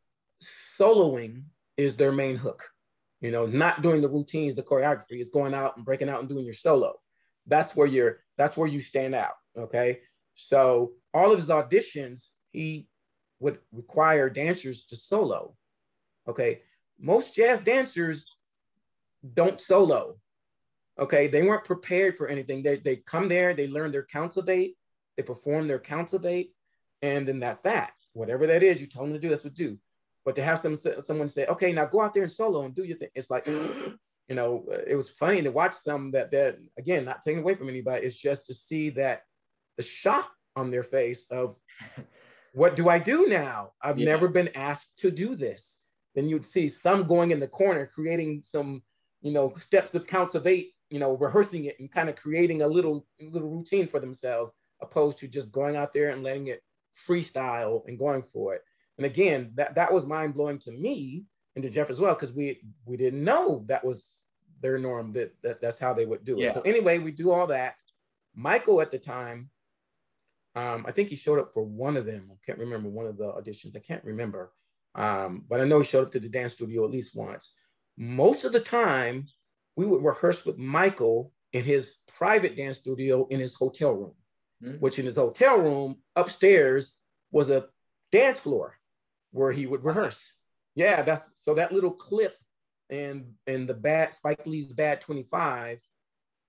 soloing is their main hook. You know, not doing the routines, the choreography, is going out and breaking out and doing your solo. That's where you're, that's where you stand out, okay? So all of his auditions, he would require dancers to solo, okay? Most jazz dancers don't solo, okay? They weren't prepared for anything. They, they come there, they learn their council date, they perform their council date, and then that's that. Whatever that is, you tell them to do, that's what do. But to have some, someone say, okay, now go out there and solo and do your thing. It's like, you know, it was funny to watch some that, that again, not taking away from anybody, it's just to see that the shock on their face of, what do I do now? I've yeah. never been asked to do this. Then you'd see some going in the corner, creating some, you know, steps of counts of eight, you know, rehearsing it and kind of creating a little, little routine for themselves, opposed to just going out there and letting it freestyle and going for it. And again, that, that was mind blowing to me and to Jeff as well, because we we didn't know that was their norm, that that's, that's how they would do it. Yeah. So anyway, we do all that. Michael at the time, um, I think he showed up for one of them. I can't remember one of the auditions. I can't remember. Um, but I know he showed up to the dance studio at least once. Most of the time, we would rehearse with Michael in his private dance studio in his hotel room, mm-hmm. which in his hotel room upstairs was a dance floor where he would rehearse. Yeah, that's so that little clip in in the bad Spike Lee's Bad twenty-five,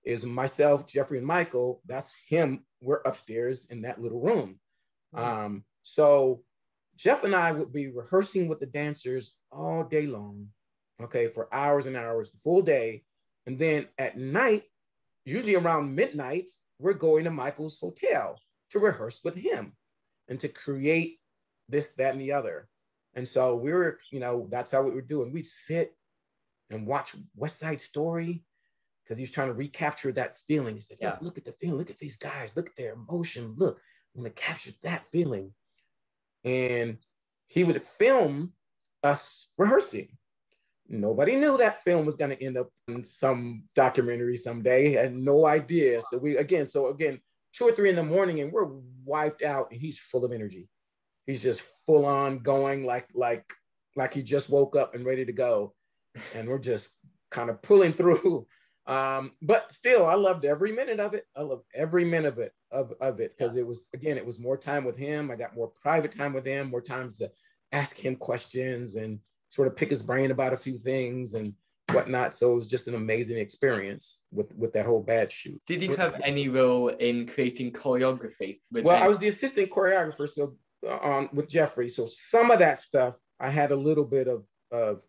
is myself, Jeffrey, and Michael. That's him. We're upstairs in that little room. Mm-hmm. Um, so Jeff and I would be rehearsing with the dancers all day long, okay, for hours and hours, the full day. And then at night, usually around midnight, we're going to Michael's hotel to rehearse with him and to create this, that, and the other. And so we were, you know, that's how we were doing. We'd sit and watch West Side Story because he's trying to recapture that feeling. He said, yeah, look at the feeling. Look at these guys. Look at their emotion. Look, I'm going to capture that feeling. And he would film us rehearsing. Nobody knew that film was going to end up in some documentary someday. Had no idea. So we, again, so again, two or three in the morning and we're wiped out and he's full of energy. He's just full on going like, like, like he just woke up and ready to go. And we're just kind of pulling through. Um, but still, I loved every minute of it. I loved every minute of it, of, of it, because yeah. it was, again, it was more time with him. I got more private time with him, more times to ask him questions and sort of pick his brain about a few things and whatnot. So it was just an amazing experience with, with that whole bad shoot. Did you have any role in creating choreography? With well, any- I was the assistant choreographer so um, with Jeffrey. So some of that stuff, I had a little bit of, of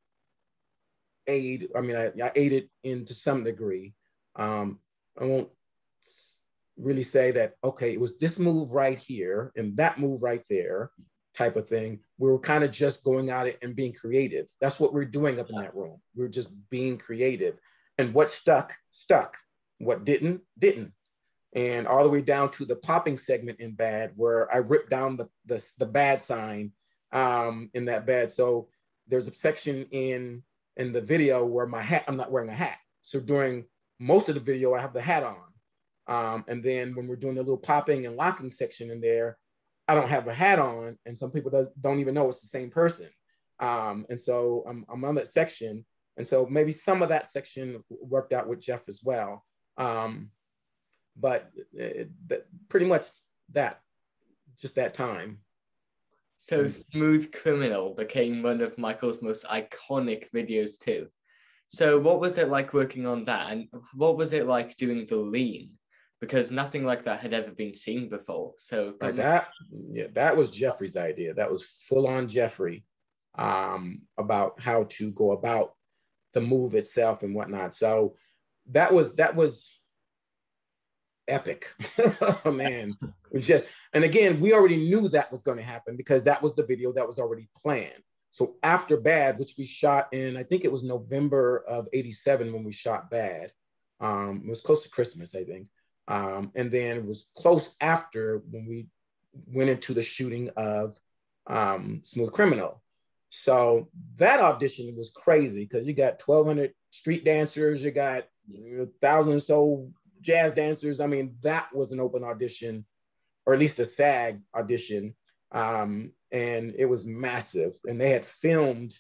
aid. I mean, I, I aided in to some degree. Um, I won't really say that, okay, it was this move right here and that move right there type of thing. We were kind of just going at it and being creative. That's what we're doing up in that room. We're just being creative. And what stuck, stuck. What didn't, didn't. And all the way down to the popping segment in Bad, where I ripped down the, the, the bad sign um, in that Bad. So there's a section in, in the video where my hat, I'm not wearing a hat. So during most of the video, I have the hat on. Um, and then when we're doing the little popping and locking section in there, I don't have a hat on, and some people don't, don't even know it's the same person. Um, and so I'm, I'm on that section. And so maybe some of that section worked out with Jeff as well. Um, but it, it, pretty much that, just that time. So Smooth Criminal became one of Michael's most iconic videos too. So what was it like working on that? And what was it like doing the lean? Because nothing like that had ever been seen before. So that, that yeah, that was Jeffrey's idea. That was full on Jeffrey um, about how to go about the move itself and whatnot. So that was that was epic. Oh, man, it was just, and again, we already knew that was going to happen because that was the video that was already planned. So after Bad, which we shot in, I think it was November of eighty-seven when we shot Bad. Um, it was close to Christmas, I think. Um, and then it was close after when we went into the shooting of um, Smooth Criminal. So that audition was crazy because you got twelve hundred street dancers, you got a thousand or so jazz dancers. I mean, that was an open audition, or at least a SAG audition. Um, and it was massive. And they had filmed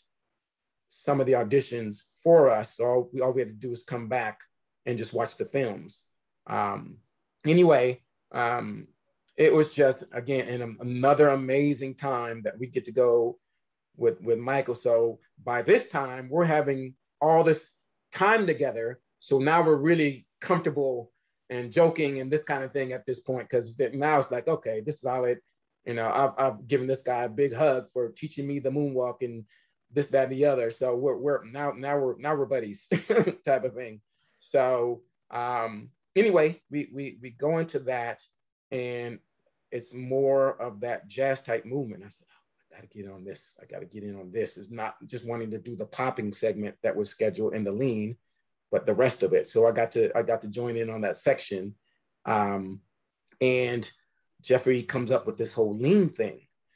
some of the auditions for us. So we, all we had to do was come back and just watch the films. Um, anyway, um, it was just, again, an, another amazing time that we get to go with, with Michael. So by this time, we're having all this time together. So now we're really comfortable and joking and this kind of thing at this point, because now it's like, okay, this is how it, you know, I've, I've given this guy a big hug for teaching me the moonwalk and this, that, and the other. So we're, we're now, now we're, now we're buddies type of thing. So, um, anyway, we, we, we go into that and it's more of that jazz type movement. I said, oh, I gotta get on this. I gotta get in on this. It's not just wanting to do the popping segment that was scheduled in the lean, but the rest of it. So I got to, I got to join in on that section. Um, and Jeffrey comes up with this whole lean thing.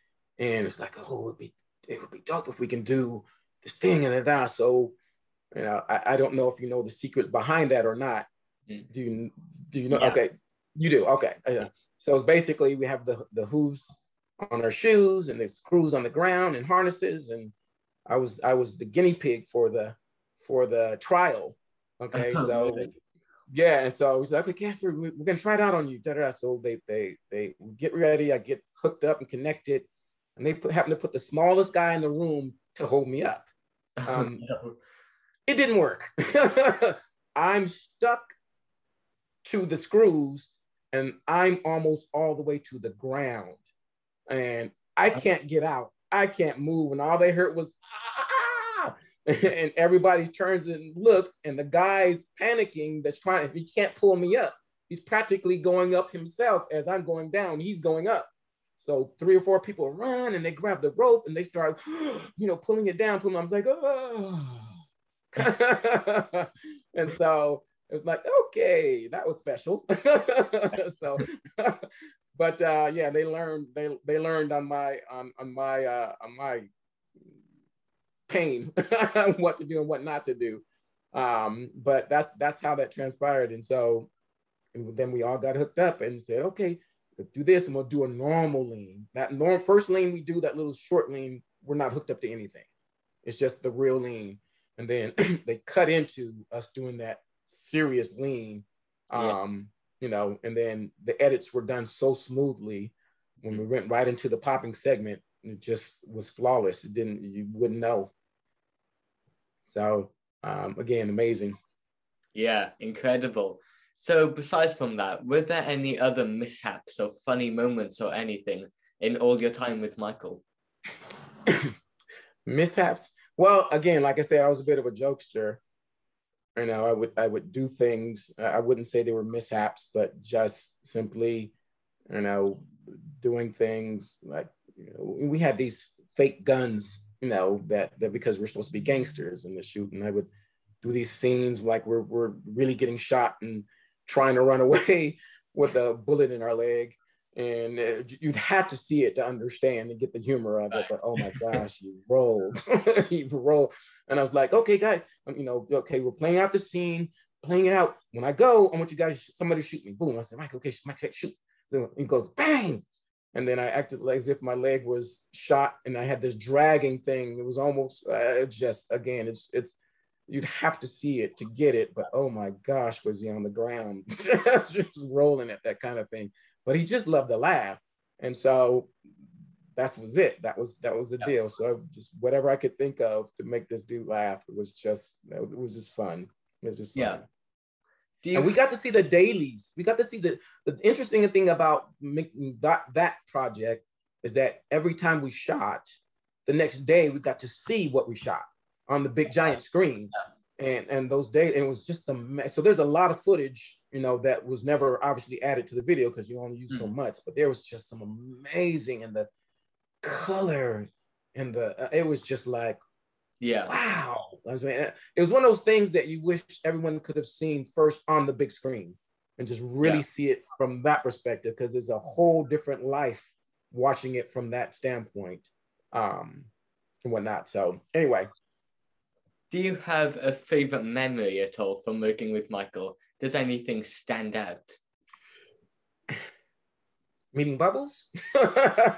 And it's like, oh, it would be, it would be dope if we can do this thing and that. So, you know, I, I don't know if you know the secret behind that or not. Do you, do you know? Yeah. Okay, you do. Okay. Uh, so it's basically we have the, the hooves on our shoes and the screws on the ground and harnesses. And I was I was the guinea pig for the for the trial. Okay, so yeah, and so I was like, okay, Caszper, we're gonna try it out on you. Da-da-da. So they they they get ready. I get hooked up and connected, and they put, happen to put the smallest guy in the room to hold me up. Um, no. It didn't work. I'm stuck to the screws, and I'm almost all the way to the ground. And I can't get out. I can't move. And all they heard was, ah! And everybody turns and looks, and the guy's panicking that's trying, he can't pull me up. He's practically going up himself as I'm going down. He's going up. So three or four people run and they grab the rope and they start, you know, pulling it down. Pulling. I was like, oh. And so it was like, okay, that was special. So, but uh, yeah, they learned. They they learned on my on on my uh, on my pain what to do and what not to do. Um, but that's that's how that transpired. And so and then we all got hooked up and said, okay, let's do this, and we'll do a normal lean. That normal first lean we do, that little short lean, we're not hooked up to anything. It's just the real lean. And then they cut into us doing that serious lean, um, yeah. you know, and then the edits were done so smoothly when we went right into the popping segment. It just was flawless. It didn't, you wouldn't know. So um, again, amazing. Yeah, incredible. So besides from that, were there any other mishaps or funny moments or anything in all your time with Michael? Mishaps? Well, again, like I said, I was a bit of a jokester. You know, I would I would do things. I wouldn't say they were mishaps, but just simply, you know, doing things like, you know, we had these fake guns, you know, that, that because we're supposed to be gangsters in the shoot, and I would do these scenes like we're we're really getting shot and trying to run away with a bullet in our leg. And uh, you'd have to see it to understand and get the humor of it. But oh my gosh, you rolled, you rolled. And I was like, okay, guys, you know, okay, we're playing out the scene, playing it out. When I go, I want you guys, somebody shoot me. Boom. I said, Mike, okay, Mike, shoot. So he goes, bang. And then I acted like as if my leg was shot, and I had this dragging thing. It was almost uh, just, again, it's, it's, you'd have to see it to get it. But oh my gosh, was he on the ground, just rolling at that kind of thing. But he just loved to laugh. And so that was it. That was that was the yeah. deal. So just whatever I could think of to make this dude laugh, it was just it was just fun. It was just fun. Yeah. Do you... And we got to see the dailies. We got to see the the interesting thing about making that that project is that every time we shot, the next day we got to see what we shot on the big giant screen. Yeah. And and those days, it was just a mess. So there's a lot of footage, you know, that was never obviously added to the video because you only use mm. so much. But there was just some amazing, and the color and the uh, it was just like, yeah, wow. I was, it was one of those things that you wish everyone could have seen first on the big screen and just really yeah. see it from that perspective, because there's a whole different life watching it from that standpoint, um, and whatnot. So anyway. Do you have a favorite memory at all from working with Michael? Does anything stand out? Meeting Bubbles? Got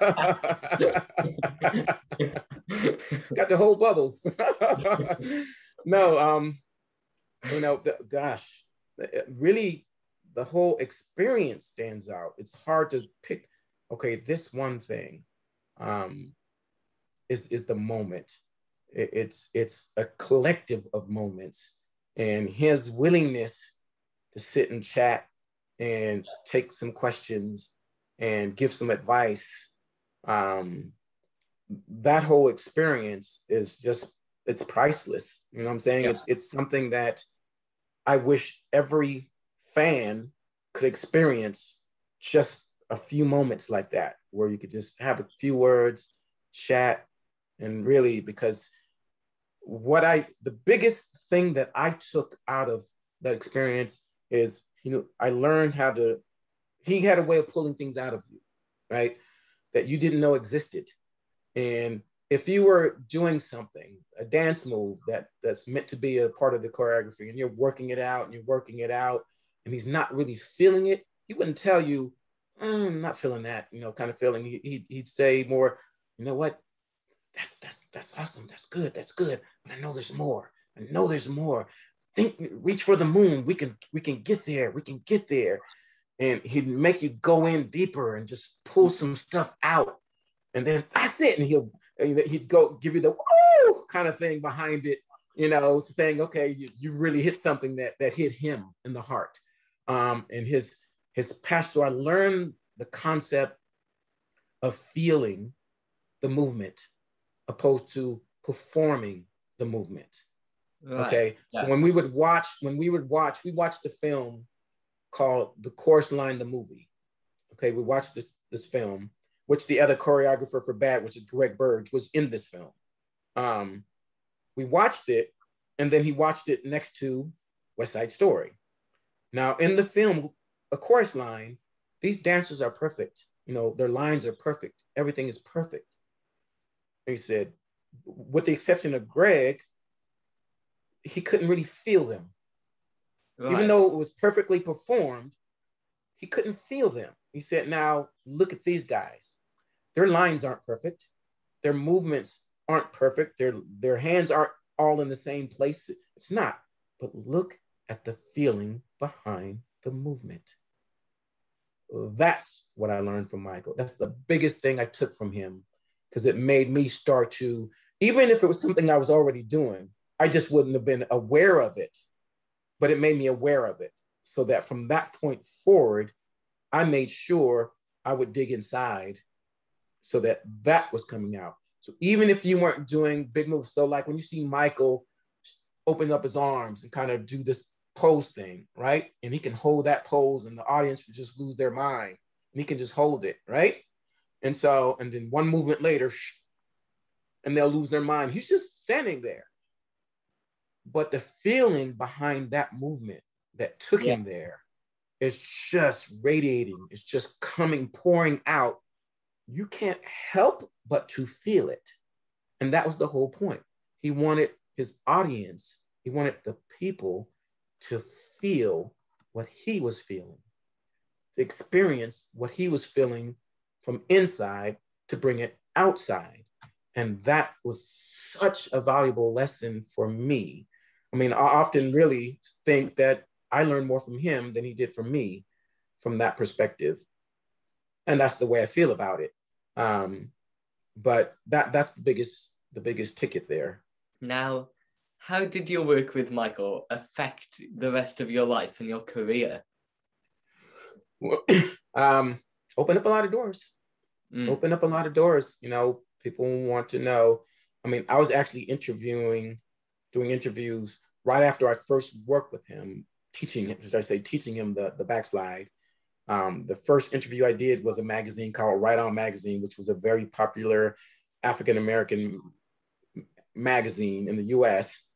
the whole Bubbles. No, um, you know, the, gosh, really, the whole experience stands out. It's hard to pick, okay, this one thing um, is, is the moment. It's it's a collective of moments, and his willingness to sit and chat and take some questions and give some advice. Um, that whole experience is just, it's priceless. You know what I'm saying? Yeah. It's it's something that I wish every fan could experience, just a few moments like that, where you could just have a few words, chat, and really, because what I, the biggest thing that I took out of that experience is, you know, I learned how to, he had a way of pulling things out of you, right? That you didn't know existed. And if you were doing something, a dance move that that's meant to be a part of the choreography, and you're working it out and you're working it out, and he's not really feeling it, he wouldn't tell you, mm, I'm not feeling that, you know, kind of feeling. He, he'd, he'd say more, you know what? That's that's that's awesome. That's good. That's good. But I know there's more. I know there's more. Think, reach for the moon. We can we can get there. We can get there. And he'd make you go in deeper and just pull some stuff out. And then that's it. And he'll he'd go give you the woo kind of thing behind it, you know, saying, okay, you, you really hit something that that hit him in the heart. um, and his his passion. So I learned the concept of feeling the movement opposed to performing the movement. Right. Okay. Yeah. So when we would watch, when we would watch, we watched the film called The Chorus Line, the movie. Okay. We watched this, this film, which the other choreographer for Bad, which is Greg Burge, was in this film. Um, we watched it, and then he watched it next to West Side Story. Now, in the film, A Chorus Line, these dancers are perfect. You know, their lines are perfect. Everything is perfect. And he said, with the exception of Greg, he couldn't really feel them. Right. Even though it was perfectly performed, he couldn't feel them. He said, now look at these guys. Their lines aren't perfect. Their movements aren't perfect. Their, their hands aren't all in the same place. It's not. But look at the feeling behind the movement. That's what I learned from Michael. That's the biggest thing I took from him, because it made me start to, even if it was something I was already doing, I just wouldn't have been aware of it, but it made me aware of it. So that from that point forward, I made sure I would dig inside so that that was coming out. So even if you weren't doing big moves, so like when you see Michael open up his arms and kind of do this pose thing, right? And he can hold that pose and the audience would just lose their mind and he can just hold it, right? And so, and then one movement later, and they'll lose their mind. He's just standing there. But the feeling behind that movement that took yeah. him there is just radiating. It's just coming, pouring out. You can't help but to feel it. And that was the whole point. He wanted his audience, he wanted the people to feel what he was feeling, to experience what he was feeling from inside, to bring it outside. And that was such a valuable lesson for me. I mean, I often really think that I learned more from him than he did from me from that perspective. And that's the way I feel about it. Um, but that that's the biggest, the biggest ticket there. Now, how did your work with Michael affect the rest of your life and your career? um, open up a lot of doors. Mm. Open up a lot of doors. You know, people want to know. I mean, I was actually interviewing, doing interviews right after I first worked with him, teaching him, should I say, teaching him the, the Backslide. Um, the first interview I did was a magazine called Right On Magazine, which was a very popular African-American magazine in the U S,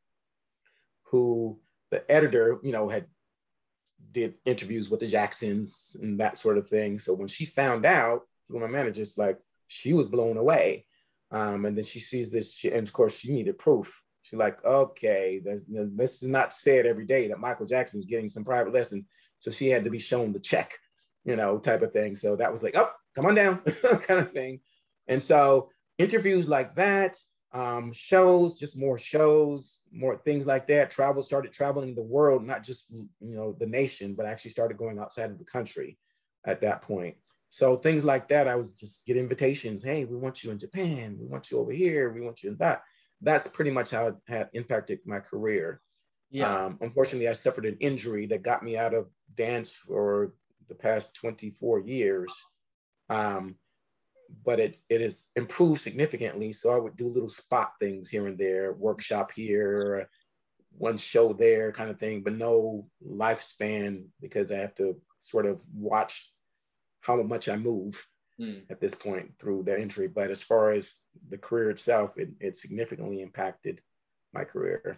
who the editor, you know, had did interviews with the Jacksons and that sort of thing. So when she found out, my manager's like, she was blown away. Um, and then she sees this, she, and of course she needed proof. She's like, okay, this is not said every day that Michael Jackson is getting some private lessons. So she had to be shown the check, you know, type of thing. So that was like, oh, come on down, kind of thing. And so interviews like that, um, shows, just more shows, more things like that. Travel, started traveling the world, not just, you know, the nation, but actually started going outside of the country at that point. So things like that, I was just get invitations. Hey, we want you in Japan. We want you over here. We want you in that. That's pretty much how it had impacted my career. Yeah. Um, unfortunately, I suffered an injury that got me out of dance for the past twenty-four years. Um, but it, it has improved significantly. So I would do little spot things here and there, workshop here, one show there kind of thing, but no lifespan because I have to sort of watch how much I move mm. at this point through the injury. But as far as the career itself, it, it significantly impacted my career.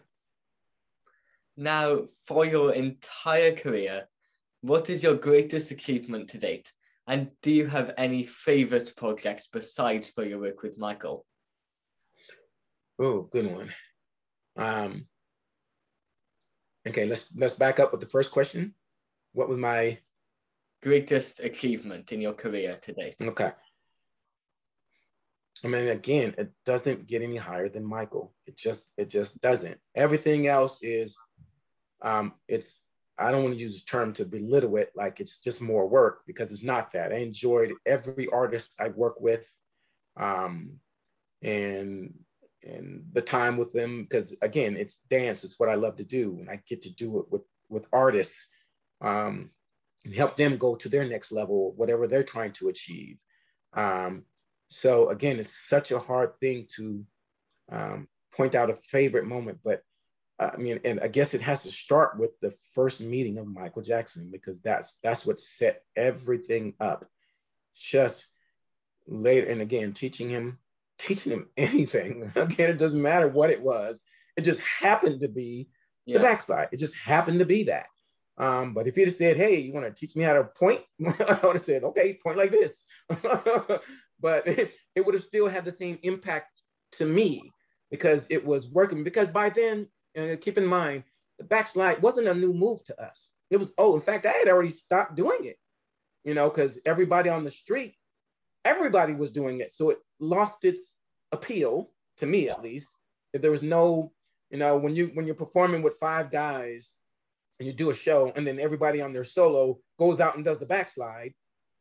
Now, for your entire career, what is your greatest achievement to date? And do you have any favorite projects besides for your work with Michael? Oh, good one. Um, okay, let's let's back up with the first question. What was my greatest achievement in your career to date? Okay. I mean, again, it doesn't get any higher than Michael. It just it just doesn't. Everything else is, um, it's, I don't want to use the term to belittle it, like it's just more work, because it's not that. I enjoyed every artist I work with, um, and and the time with them, because again, it's dance. It's what I love to do, and I get to do it with with artists. Um, and help them go to their next level, whatever they're trying to achieve. Um, so again, it's such a hard thing to um, point out a favorite moment, but uh, I mean, and I guess it has to start with the first meeting of Michael Jackson, because that's that's what set everything up. Just later, and again, teaching him, teaching him anything. Again, it doesn't matter what it was. It just happened to be yeah. the backslide. It just happened to be that. Um, but if you'd have said, hey, you want to teach me how to point? I would have said, okay, point like this. But it, it would have still had the same impact to me, because it was working. Because by then, and keep in mind, the backslide wasn't a new move to us. It was, oh, in fact, I had already stopped doing it, you know, because everybody on the street, everybody was doing it. So it lost its appeal, to me at least. If there was no, you know, when, you, when you're performing with five guys, and you do a show, and then everybody on their solo goes out and does the backslide,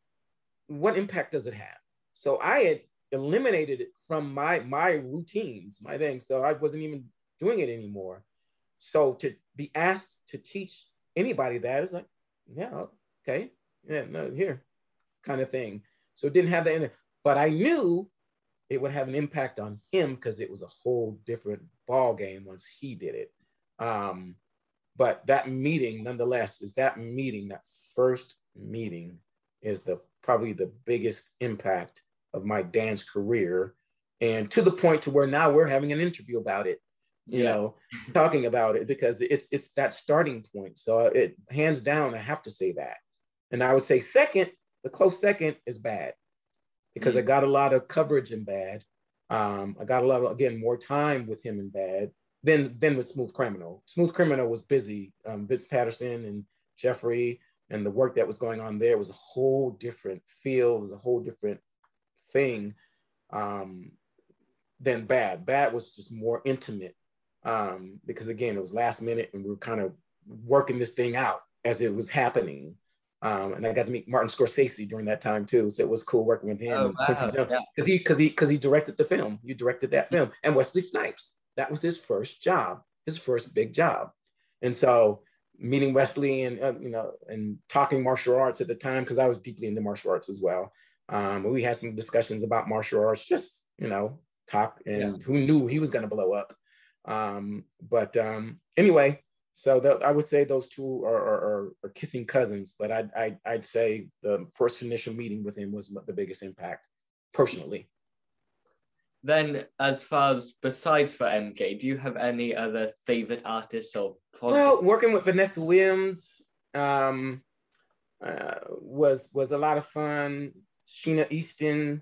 what impact does it have? So I had eliminated it from my my routines, my thing. So I wasn't even doing it anymore. So to be asked to teach anybody that is like, yeah, okay, yeah, no, here, kind of thing. So it didn't have that in it, but I knew it would have an impact on him, because it was a whole different ball game once he did it. Um, But that meeting, nonetheless, is that meeting, that first meeting, is the probably the biggest impact of my dance career. And to the point to where now we're having an interview about it, you yeah. know, talking about it, because it's it's that starting point. So it, hands down, I have to say that. And I would say second, the close second is Bad, because mm-hmm. I got a lot of coverage in Bad. Um, I got a lot of, again, more time with him in Bad. Then, then with Smooth Criminal. Smooth Criminal was busy. Um, Vince Patterson and Jeffrey and the work that was going on there was a whole different feel. It was a whole different thing um, than Bad. Bad was just more intimate um, because, again, it was last minute and we were kind of working this thing out as it was happening. Um, and I got to meet Martin Scorsese during that time too, so it was cool working with him. Oh, wow. Because yeah. he, because he, because he directed the film. You directed that film, and Wesley Snipes. That was his first job, his first big job. And so meeting Wesley and, uh, you know, and talking martial arts at the time, because I was deeply into martial arts as well. Um, we had some discussions about martial arts, just, you know, talk, and yeah. who knew he was going to blow up. Um, but um, anyway, so the, I would say those two are, are, are kissing cousins, but I'd, I'd, I'd say the first initial meeting with him was the biggest impact personally. Then, as far as besides for M K, do you have any other favorite artists or projects? Well, working with Vanessa Williams um, uh, was was a lot of fun. Sheena Easton,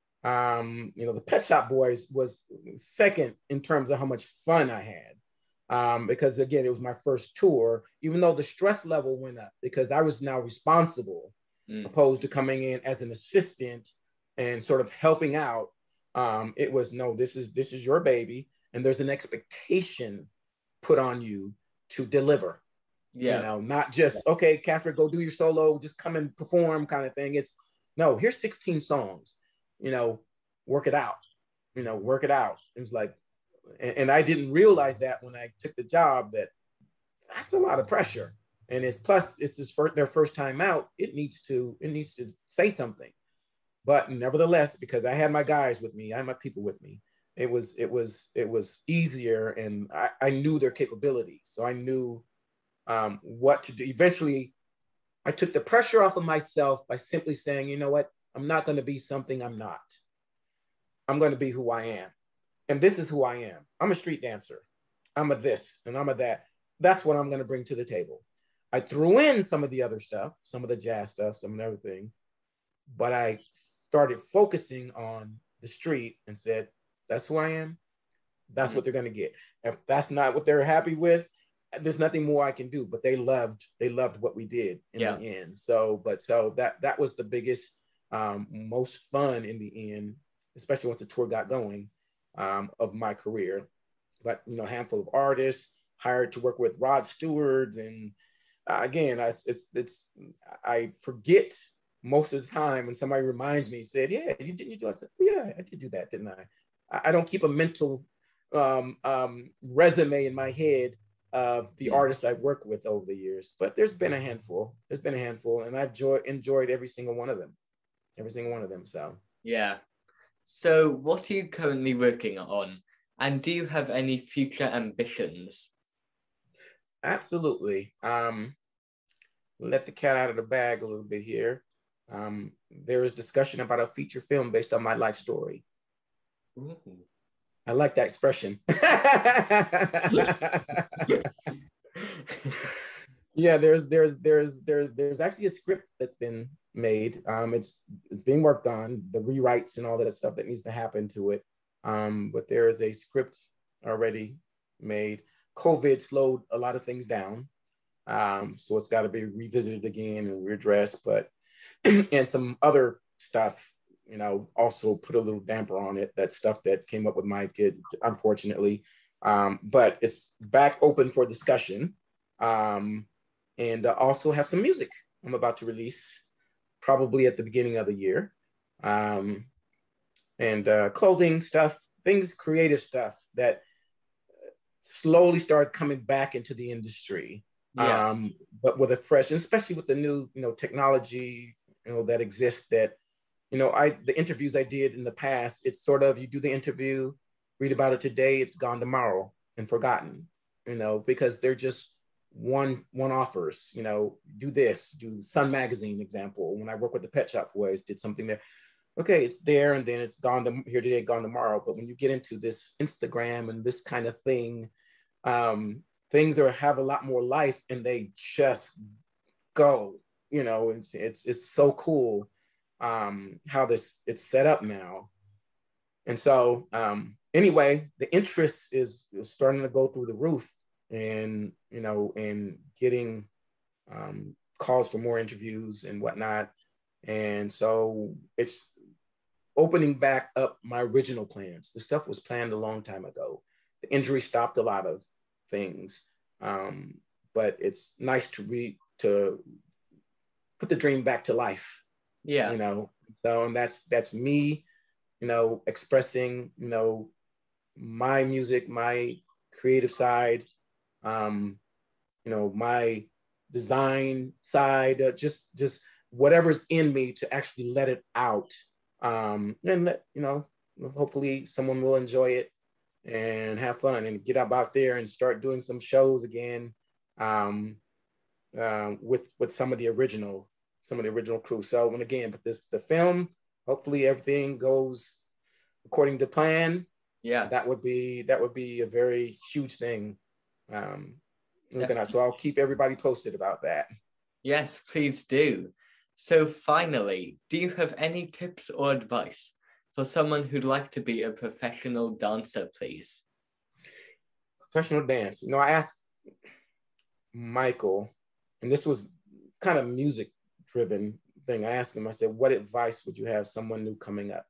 um, you know, the Pet Shop Boys was second in terms of how much fun I had, um, because again, it was my first tour. Even though the stress level went up because I was now responsible, mm. opposed to coming in as an assistant and sort of helping out. Um, it was, no, this is this is your baby, and there's an expectation put on you to deliver. Yeah. You know, not just, okay, Caszper, go do your solo, just come and perform kind of thing. It's, no, here's sixteen songs, you know, work it out, you know, work it out. It was like, and, and I didn't realize that when I took the job, that that's a lot of pressure. And it's, plus it's his first, their first time out, it needs to, it needs to say something. But nevertheless, because I had my guys with me, I had my people with me, it was it was it was easier, and I, I knew their capabilities, so I knew um, what to do. Eventually, I took the pressure off of myself by simply saying, you know what, I'm not going to be something I'm not. I'm going to be who I am, and this is who I am. I'm a street dancer. I'm a this and I'm a that. That's what I'm going to bring to the table. I threw in some of the other stuff, some of the jazz stuff, some of everything, but I started focusing on the street and said, that's who I am. That's mm-hmm. what they're going to get. If that's not what they're happy with, there's nothing more I can do. But they loved, they loved what we did in yeah. the end. So, but so that, that was the biggest, um, most fun in the end, especially once the tour got going, um, of my career. But, you know, a handful of artists hired to work with Rod Stewart. And uh, again, I, it's, it's, I forget most of the time when somebody reminds me, said, yeah, you didn't you do it? I said, oh, yeah, I did do that, didn't I? I don't keep a mental um, um, resume in my head of the yeah. artists I've worked with over the years, but there's been a handful. There's been a handful, and I've joy- enjoyed every single one of them. Every single one of them, so. Yeah. So what are you currently working on? And do you have any future ambitions? Absolutely. Um, let the cat out of the bag a little bit here. Um, there is discussion about a feature film based on my life story. Ooh. I like that expression. Yeah, there's there's there's there's there's actually a script that's been made. Um, it's it's being worked on, the rewrites and all that stuff that needs to happen to it. Um, but there is a script already made. COVID slowed a lot of things down, um, so it's got to be revisited again and readdressed. But and some other stuff, you know, also put a little damper on it. That stuff that came up with my kid, unfortunately. Um, but it's back open for discussion. Um, and uh, also have some music I'm about to release, probably at the beginning of the year. Um, and uh, clothing stuff, things, creative stuff that slowly started coming back into the industry. Yeah. Um, but with a fresh, especially with the new, you know, technology, you know, that exists that, you know, I, the interviews I did in the past, it's sort of, you do the interview, read about it today, it's gone tomorrow and forgotten, you know, because they're just one, one offers, you know, do this, do Sun Magazine example. When I work with the Pet Shop Boys, did something there. Okay, it's there and then it's gone to, here today, gone tomorrow. But when you get into this Instagram and this kind of thing, um, things are have a lot more life and they just go, you know, it's it's it's so cool um, how this it's set up now. And so um, anyway, the interest is, is starting to go through the roof and, you know, and getting um, calls for more interviews and whatnot. And so it's opening back up my original plans. The stuff was planned a long time ago. The injury stopped a lot of things. Um, but it's nice to read, to put the dream back to life. Yeah. You know, so and that's that's me, you know, expressing, you know, my music, my creative side, um, you know, my design side, uh, just just whatever's in me to actually let it out, um, and let you know, hopefully someone will enjoy it and have fun and get up out there and start doing some shows again, um, uh, with with some of the original some of the original crew. So and again, but this the film, hopefully everything goes according to plan. Yeah. That would be that would be a very huge thing. Um, looking at, so I'll keep everybody posted about that. Yes, please do. So finally, do you have any tips or advice for someone who'd like to be a professional dancer, please? Professional dance. You know, I asked Michael, and this was kind of music driven thing. I asked him, I said, what advice would you have someone new coming up?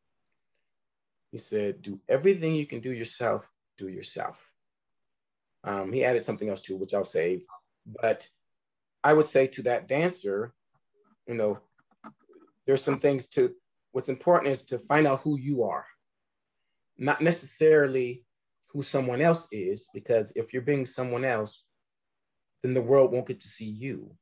He said, do everything you can do yourself, do yourself. Um, he added something else too, which I'll save. But I would say to that dancer, you know, there's some things to, what's important is to find out who you are, not necessarily who someone else is, because if you're being someone else, then the world won't get to see you.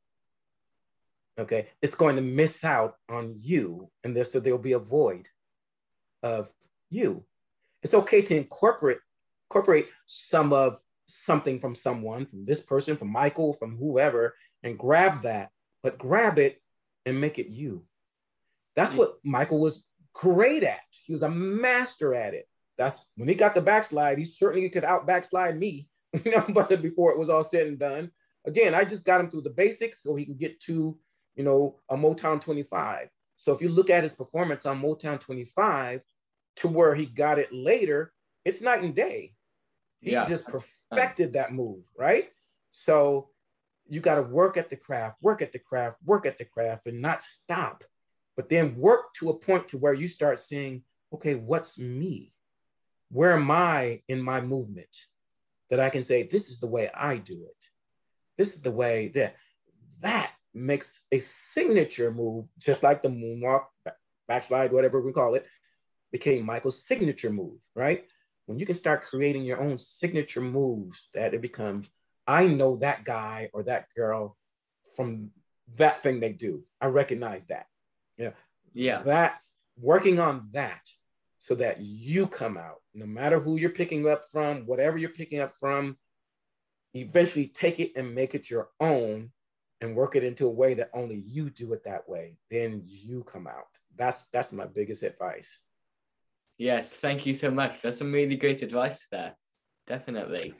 Okay, it's going to miss out on you, and there, so there'll be a void of you. It's okay to incorporate incorporate some of something from someone, from this person, from Michael, from whoever, and grab that, but grab it and make it you. That's what Michael was great at. He was a master at it. That's when he got the backslide, he certainly could out backslide me, you know, but before it was all said and done. Again, I just got him through the basics so he can get to, you know, a Motown twenty-five. So if you look at his performance on Motown twenty-five to where he got it later, it's night and day. He yeah. just perfected that move, right? So you got to work at the craft, work at the craft, work at the craft, and not stop, but then work to a point to where you start saying, okay, what's me? Where am I in my movement? That I can say, this is the way I do it. This is the way that, that makes a signature move, just like the moonwalk, backslide, whatever we call it, became Michael's signature move, right? When you can start creating your own signature moves, that it becomes I know that guy or that girl from that thing they do. I recognize that. Yeah. Yeah. That's working on that so that you come out, no matter who you're picking up from, whatever you're picking up from, eventually take it and make it your own and work it into a way that only you do it that way. Then you come out. That's that's my biggest advice. Yes, thank you so much. That's some really great advice there. Definitely.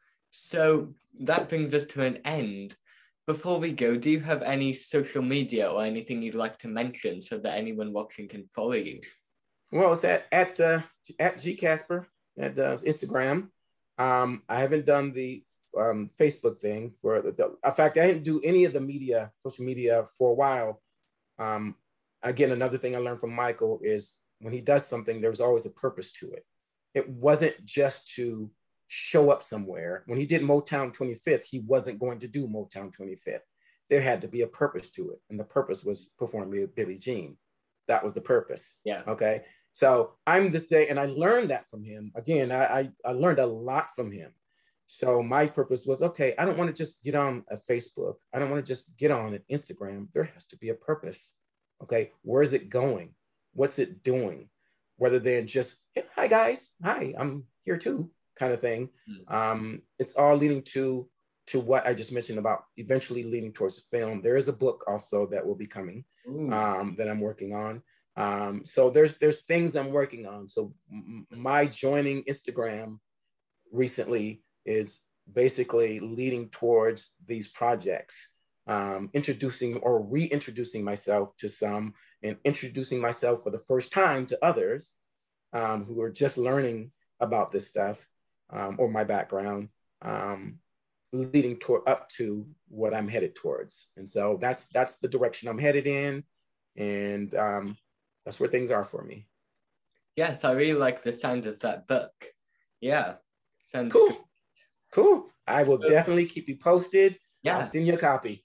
So that brings us to an end. Before we go, do you have any social media or anything you'd like to mention so that anyone watching can follow you? Well, it's at at uh, at G Caszper at uh, Instagram. Um, I haven't done the um, Facebook thing for the, the. In fact, I didn't do any of the media, social media for a while. Um, again, another thing I learned from Michael is when he does something, there's always a purpose to it. It wasn't just to show up somewhere. When he did Motown twenty-fifth, he wasn't going to do Motown twenty-fifth. There had to be a purpose to it. And the purpose was performing with Billie Jean. That was the purpose. Yeah. Okay. So I'm the same, and I learned that from him. Again, I, I, I learned a lot from him. So my purpose was, okay, I don't want to just get on a Facebook. I don't want to just get on an Instagram. There has to be a purpose. Okay. Where is it going? What's it doing? Rather than just, hey, hi guys, hi, I'm here too, kind of thing. Mm-hmm. Um, it's all leading to to what I just mentioned about eventually leading towards the film. There is a book also that will be coming um, that I'm working on. Um, so there's there's things I'm working on. So m- my joining Instagram recently is basically leading towards these projects, um, introducing or reintroducing myself to some, and introducing myself for the first time to others um, who are just learning about this stuff um, or my background, um, leading toward up to what I'm headed towards. And so that's that's the direction I'm headed in, and um, that's where things are for me. Yes, I really like the sound of that book. Yeah, sounds cool. Good. Cool. I will definitely keep you posted. Yeah, I'll send you a copy.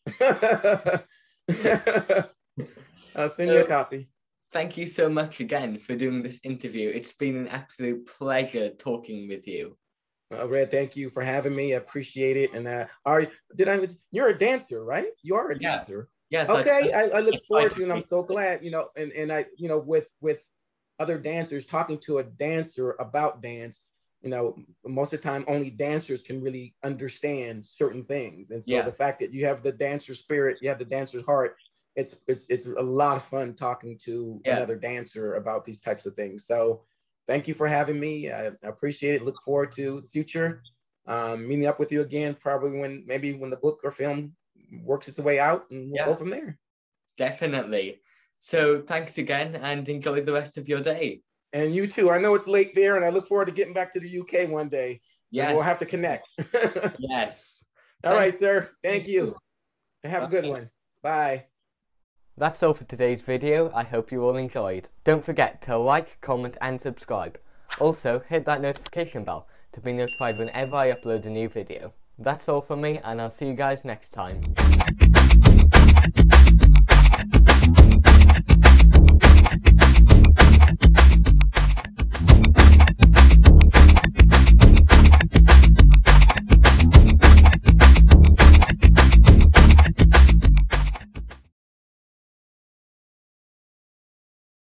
I'll send so, you a copy. Thank you so much again for doing this interview. It's been an absolute pleasure talking with you. Uh, Red, thank you for having me. I appreciate it. And uh, are did I? You're a dancer, right? You are a yeah. dancer. Yes. Okay. I, I, I look I forward to it, and I'm so glad. You know, and and I, you know, with with other dancers, talking to a dancer about dance. You know, most of the time, only dancers can really understand certain things. And so yeah. the fact that you have the dancer spirit, you have the dancer's heart. It's it's it's a lot of fun talking to yeah. another dancer about these types of things. So thank you for having me. I, I appreciate it. Look forward to the future. Um, meeting up with you again, probably when maybe when the book or film works its way out, and we'll yeah. go from there. Definitely. So thanks again, and enjoy the rest of your day. And you too. I know it's late there, and I look forward to getting back to the U K one day. Yeah, we'll have to connect. Yes. All Thank right, sir. Thank you. Have a good one. Bye. That's all for today's video. I hope you all enjoyed. Don't forget to like, comment and subscribe. Also, hit that notification bell to be notified whenever I upload a new video. That's all from me, and I'll see you guys next time.